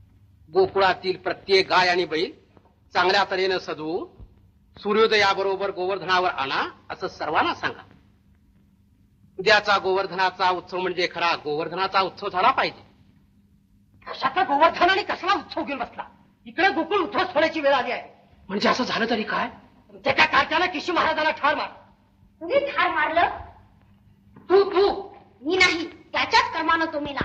गोकुळातील प्रत्येक गाय आणि बैल चांगल्या तऱ्हेनं सजवून सूर्योदयाबरोबर गोवर्धनावर आणा असं सर्वांना सांगा. उद्याचा गोवर्धनाचा उत्सव म्हणजे खरा गोवर्धनाचा उत्सव झाला पाहिजे. कशाचा गोवर्धनाने कसला उत्सव घेऊन बसला? इकडे गोकुळ उद्ध्वस्त होण्याची वेळ आली आहे. म्हणजे असं झालं तरी काय? त्याच्या कारच्यानं किशी महाराजांना ठार मार. तुम्ही ठार मारलं? तू तू मी नाही, त्याच्याच कर्मानं तो मेला.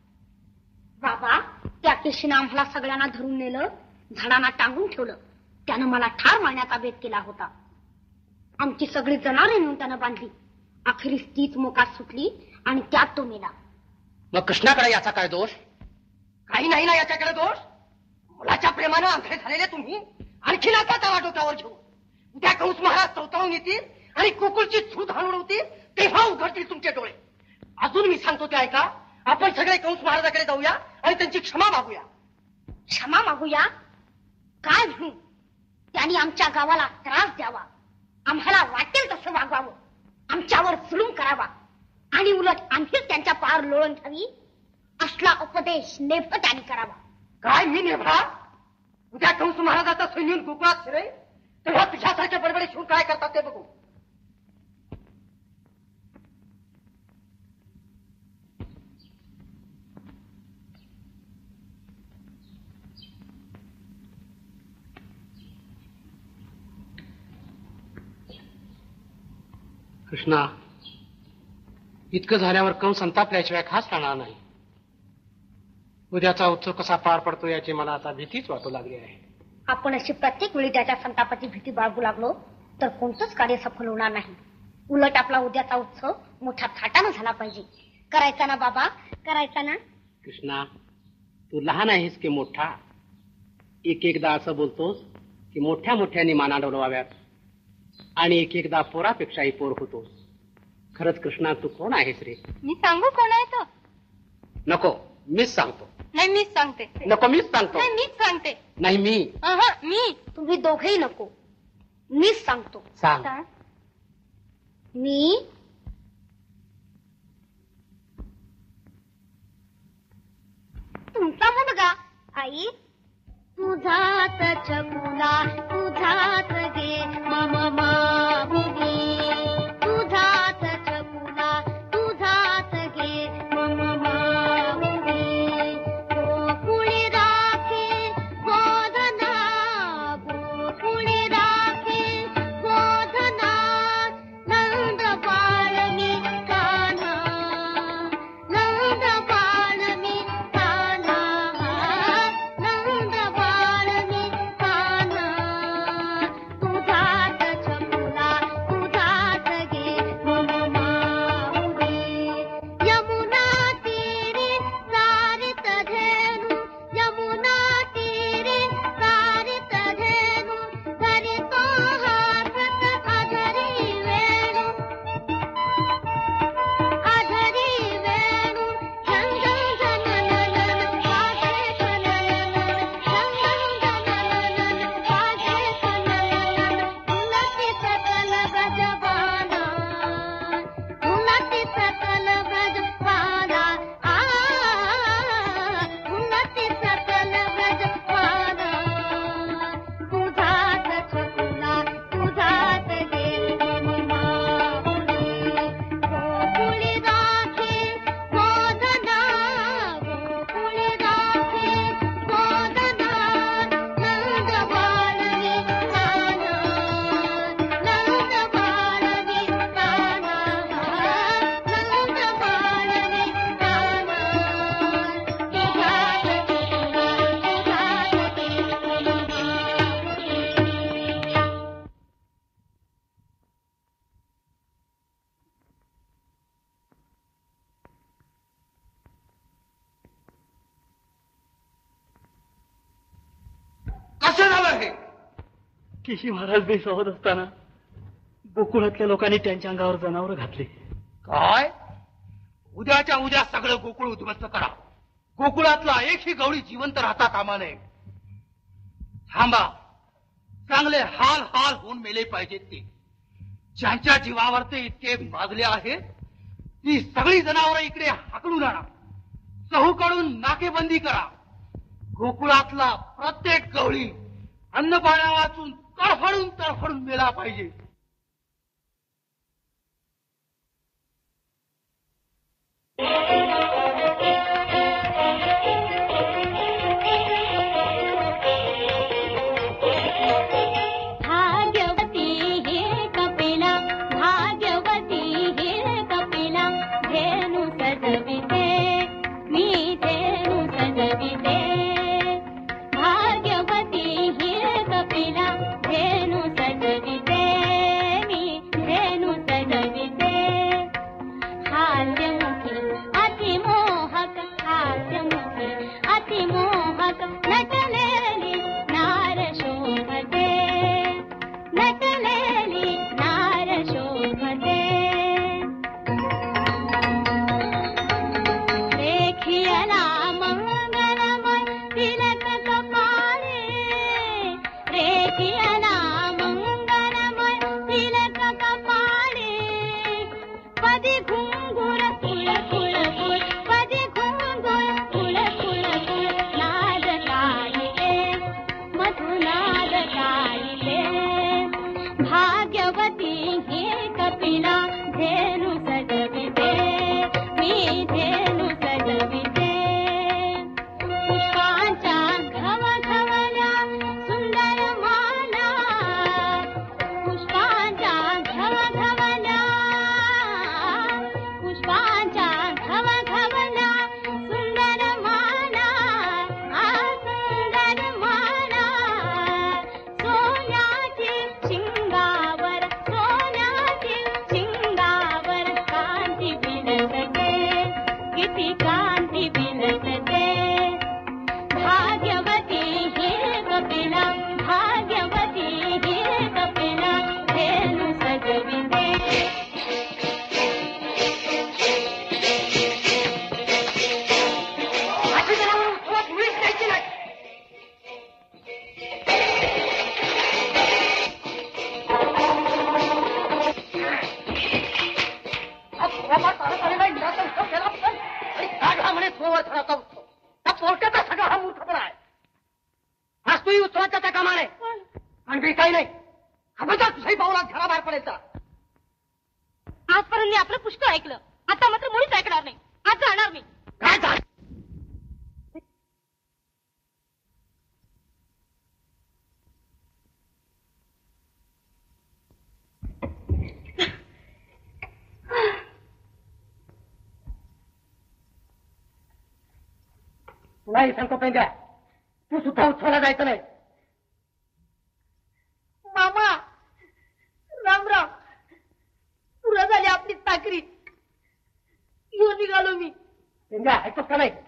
बाबा, त्या केशीनं आम्हाला सगळ्यांना धरून नेलं, झाडांना टांगून ठेवलं. त्यानं मला ठार मारण्याचा बेत केला होता. आमची सगळी जनावरे नेऊन त्यानं बांधली. अखेरीस तीच मोकाट सुटली आणि त्यात तो मेला. मग कृष्णाकडे याचा काय दोष? काही नाही ना याच्याकडे दोष. मुलाच्या प्रेमानं आंधळे झालेले तुम्ही आणखी आता त्याला डोक्यावर घेऊ. उद्या कंस महाराज चौतावून येतील आणि गोकुळची झूट हलवतील, तेव्हा उघडतील तुमचे डोळे. अजून मी सांगतो ते ऐका. आपण सगळे कंस महाराजाकडे जाऊया आणि त्यांची क्षमा मागूया. क्षमा मागूया? काय म्हणू? त्यांनी आमच्या गावाला त्रास द्यावा, आम्हाला वाटेल तसं वागवावं, आमच्यावर जुलूम करावा आणि उलट आम्हीच त्यांच्या पार लोळून घ्यावी असला उपदेश नेभ त्यांनी करावा. काय मी नेभा? उद्या कंस महाराजाचा सैन्य गोकुळात शिरेल, तेव्हा तुझ्यासारख्या बडबडे शिवून काय करतात ते बघू. कृष्णा, इतकं झाल्यावर कंस संतापल्याशिवाय खास राहणार नाही. उद्याचा उत्सव कसा पार पडतो याची मला आता भीतीच वाटू लागली आहे. आपण अशी प्रत्येक वेळी त्याच्या संतापाची भीती बाळगू लागलो तर कोणतंच कार्य सफल होणार नाही. उलट आपला उद्याचा उत्सव मोठा थाटानं झाला पाहिजे. करायचा ना बाबा, करायचा ना? कृष्णा, तू लहान आहेस की मोठा? एक एकदा असं बोलतोस की मोठ्या मोठ्याने माना डोलवाव्यात आणि एक एकदा पोरापेक्षाही पोर होतोस. खरंच कृष्णा, तू कोण आहेस रे? मी सांगू कोण आहे तो? नको, मीच सांगतो. नाही मीच सांगते. नको, मीच सांगतो. नाही मीच सांगते. नाही मी. अहं, मी. तुम्ही दोघेही नको, मीच सांगतो. सांग. मी तुमचा मुलगा. आई, तुझाच चकुला तुझाच गे मम माऊली, तुझाच चकुला तुझाच गे मम माऊली. गोकुळी राखे गोधना, गोकुळी राखे गोधना, नंद बाळनी कान्हा, नंद बाळनी कान्हा, नंद बाळनी कान्हा. तुझाच चकुला तुझाच गे मम माऊली. यमुना तीरी सारित धेनु, यमुना तीरी सारित धेनु, करितो हासत अधरी वेणू, अधरी वेणू. झंझण झनननन वाजे खनननन, झंझण झनननन वाजे खनननन. उन्नती सकल गजबाना, उन्नती सकल गजबाना, आ उन्नती सकल गजबाना. तुझाच चकुला तुझाच गे मम माऊली. गोकुळी राखे गोधना, गोकुळी राखे गोधना, नंद बाळनी कान्हा, नंद बाळनी कान्हा, नंद बाळनी कान्हा. तुझाच चकुला तुझाच गे मम माऊली. कसं झालं हे? केशी महाराज बेसावत असताना गोकुळातल्या लोकांनी त्यांच्या अंगावर जनावर घातले. काय? उद्याच्या उद्या सगळं गोकुळ उद्ध्वस्त करा. गोकुळातला एकही गवळी जिवंत राहता कामा नये. थांबा, चांगले हाल हाल होऊन मेले पाहिजेत ते. ज्यांच्या जीवावर ते इतके माजले आहेत ती सगळी जनावरं इकडे हाकलून आणा. चहूकडून नाकेबंदी करा. गोकुळातला प्रत्येक गवळी अन्न पाण्या वाचून तडफडून तडफडून मेला पाहिजे. भाग्यवती हे कपिला, भाग्यवती हे कपिला, धेनु सजविते मी धेनु सजविते. भाग्यवती हे कपिला, धेनु सजविते किती कांती बिलसते भाग्यवती हिरे कपिला भाग्यवती हिरे कपिला धेनु सजविते पोर्टाचा सगळा हा मूर्खपणा आहे. आज तूही उत्सवाच्या त्या कामाने आणि मी काही नाही. खबरदार तुझाही पावला घराबाहेर पडायचा. आजपर्यंत मी आपलं पुष्कळ ऐकलं, आता मात्र मुळीच ऐकणार नाही. आज जाणार मी. काय झालं? तुलाही सांगतो पेंड्या, तू सुद्धा उत्सवाला जायचं नाही. मामा राम राम. पुरा झाली आपली चाकरी. येऊन निघालो मी. पेंड्या ऐकतोस का नाही?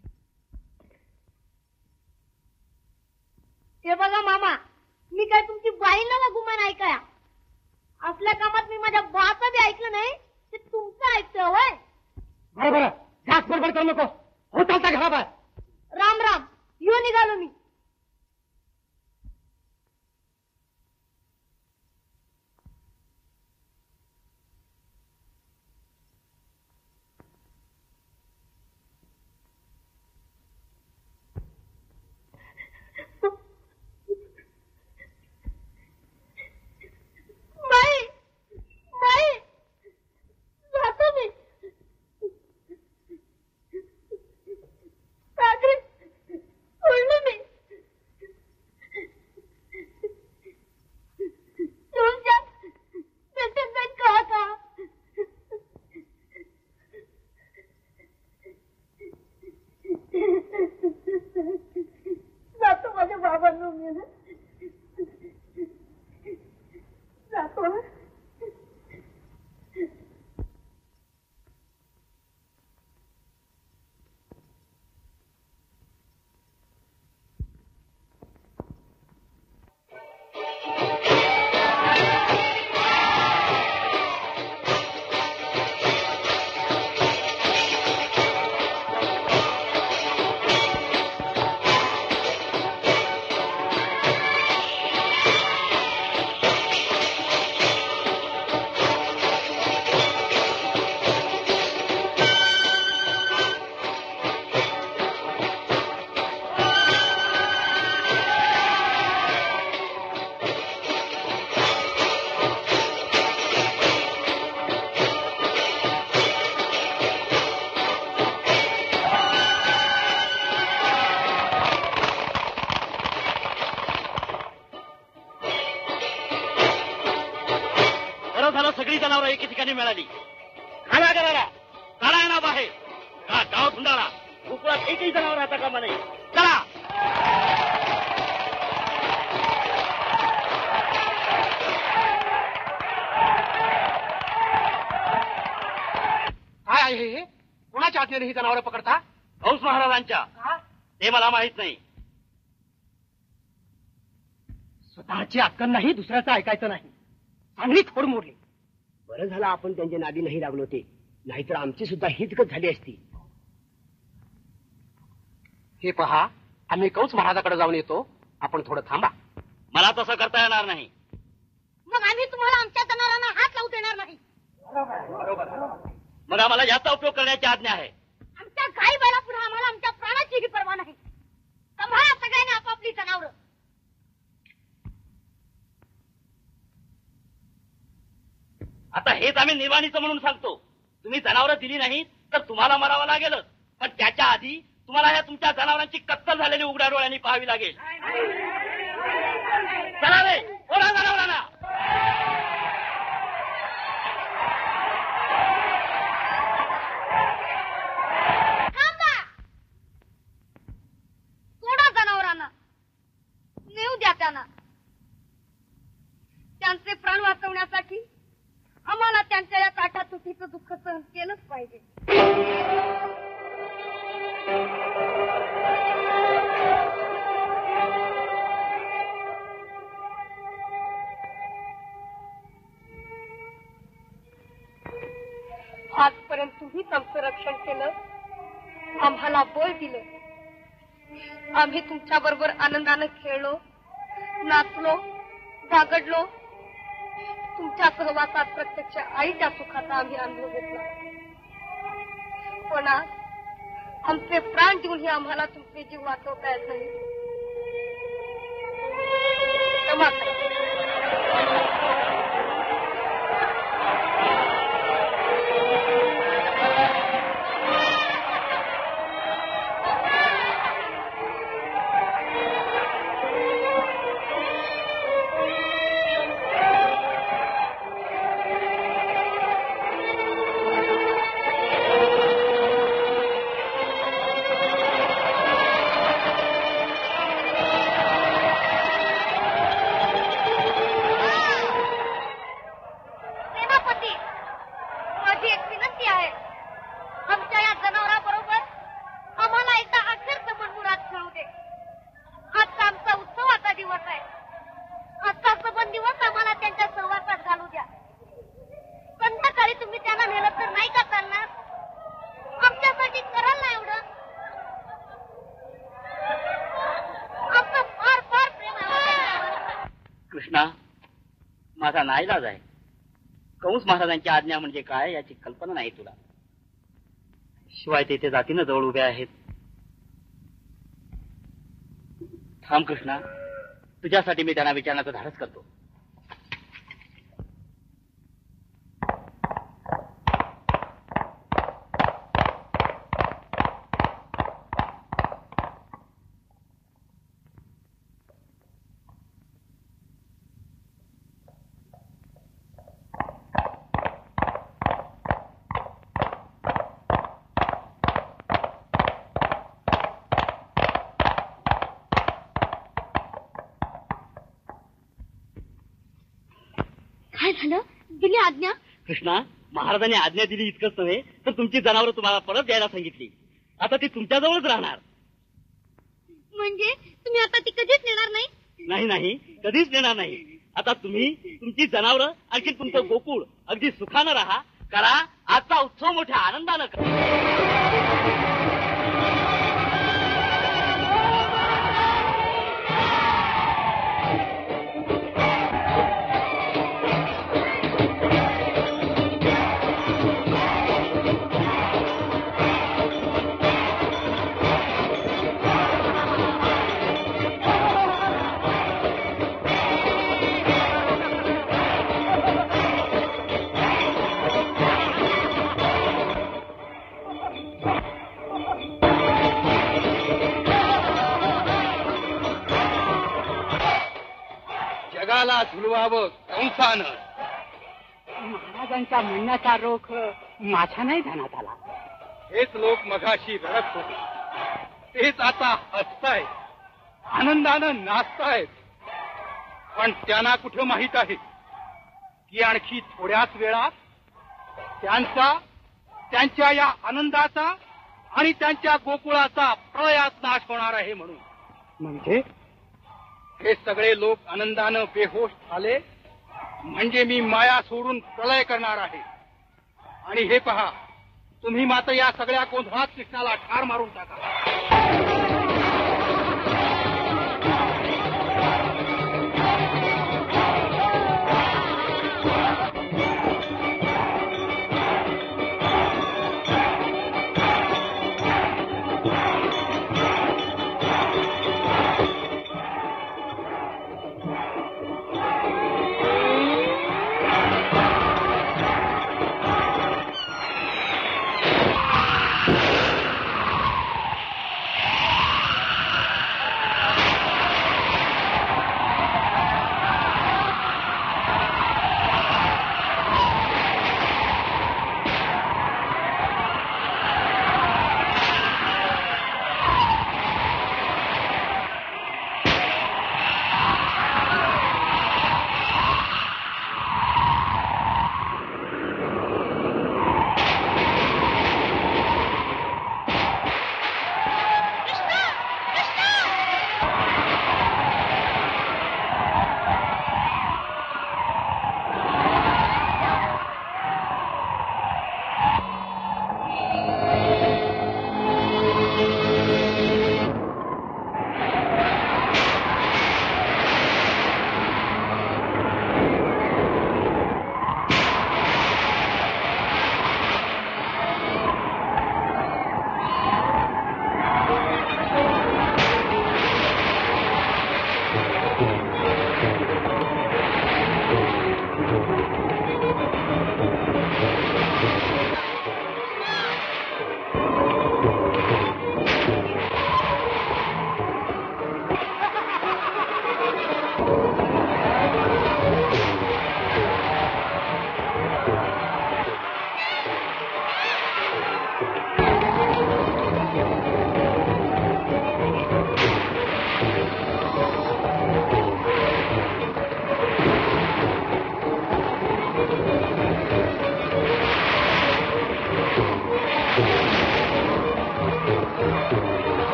हे बघा मामा, मी काय तुमची बाई ना गुमान ऐकाया. असल्या कामात मी माझ्या बाचं बी ऐकलं नाही, ते तुमचं ऐकतं होय. बरोबर, जास्त बरोबर करू नको. हो चालता घराबाहेर. राम राम. येऊन निघालो मी. बाई बाई जातो मी. सागरी सोडलं मी. तुमच्या भेटत नाही का का? जातो माझ्या बाबांना मी जातो. सगळी जनावरं एके ठिकाणी मिळाली. खाना करायला काढा येणार बाहेर. का गाव थुंडाळा गोकुळात एकही जनावर राहता कामा नाही. चला. काय आहे हे? कोणाच्या आज्ञेने ही जनावरं पकडता? हौस महाराजांच्या. ते मला माहित नाही. स्वतःची अक्कल नाही, दुसऱ्याचं ऐकायचं नाही. चांगली खोड मोडली. बरं झालं आपण त्यांच्या नादी नाही लागलो ते, नाहीतर आमची सुद्धा हितगत झाली असती. हे पहा, आम्ही कौच महाराजाकडे जाऊन येतो. आपण थोडं थांबा. मला तसं करता येणार नाही. मग आम्ही तुम्हाला आमच्या जनावरांना हात लावू देणार नाही. मग आम्हाला याचा उपयोग करण्याची आज्ञा आहे. आमच्या गाई बैला पुढे आम्हाला आमच्या प्राणाचीही पर्वा नाही. सांभाळा सगळ्यांनी आपापली जनावरं. आता हेच आम्ही निर्वाणीचं म्हणून सांगतो. तुम्ही जनावरं दिली नाहीत तर तुम्हाला मरावं लागेलच. पण त्याच्या आधी तुम्हाला ह्या तुमच्या जनावरांची कत्तल झालेली उघड्या डोळ्यांनी पाहावी लागेल. चला रे, ओढा जनावरांना. सोडा जनावरांना, नेऊ द्या त्यांना. त्यांचे प्राण वाचवण्यासाठी आम्हाला त्यांच्या या काठातुटीचं दुःख सहन केलंच पाहिजे. रक्षण केलं, आम्हाला बळ दिलं. आम्ही तुमच्या बरोबर आनंदानं खेळलो, नाचलो, गागडलो. तुमच्या सहवासात प्रत्यक्ष आईच्या सुखाचा आम्ही अनुभव घेतला. पण आज आमचे प्राण देऊनही आम्हाला तुमचे जीव वाचवता येत नाही. क्षमा करा. माझा नाईलाज आहे. कंस महाराजांची आज्ञा म्हणजे काय याची कल्पना नाही तुला. शिवाय तेथे जातीनं जवळ उभे आहेत. थांब कृष्णा, तुझ्यासाठी मी त्यांना विचारण्याचं धाडस करतो. दिली आज्ञा? कृष्णा, महाराजांनी आज्ञा दिली इतकंच नव्हे तर तुमची जनावरं तुम्हाला परत द्यायला सांगितली. आता ती तुमच्याजवळच राहणार. म्हणजे तुम्ही आता ती कधीच नेणार नाही? नाही नाही, कधीच नेणार नाही. आता तुम्ही तुमची जनावरं आणखी तुमचं गोकुळ अगदी सुखानं राहा. करा आजचा उत्सव मोठ्या आनंदानं करा. जगाला झुलवावं कंसानं. महाराजांच्या म्हणण्याचा रोख माझ्या नाही ध्यानात आला. हेच लोक मघाशी रडत होते, तेच आता हसतायत, आनंदानं नाचतायत. पण त्यांना कुठं माहित आहे की आणखी थोड्याच वेळात त्यांचा, त्यांच्या या आनंदाचा आणि त्यांच्या गोकुळाचा प्रलयात नाश होणार आहे. म्हणून म्हणजे हे सगळे लोक आनंदानं बेहोश झाले म्हणजे मी माया सोडून प्रलय करणार आहे. आणि हे पहा, तुम्ही मात्र या सगळ्या गोंधळात कृष्णाला ठार मारून टाका.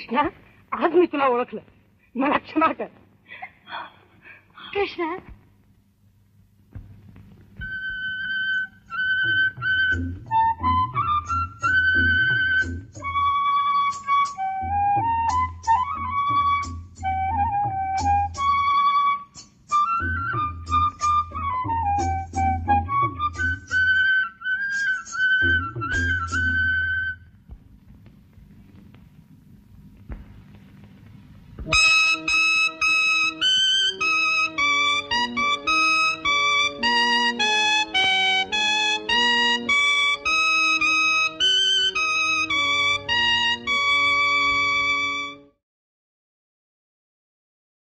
कृष्णा, आज मी तुला ओळखलं, मला क्षमा कर. कृष्णा,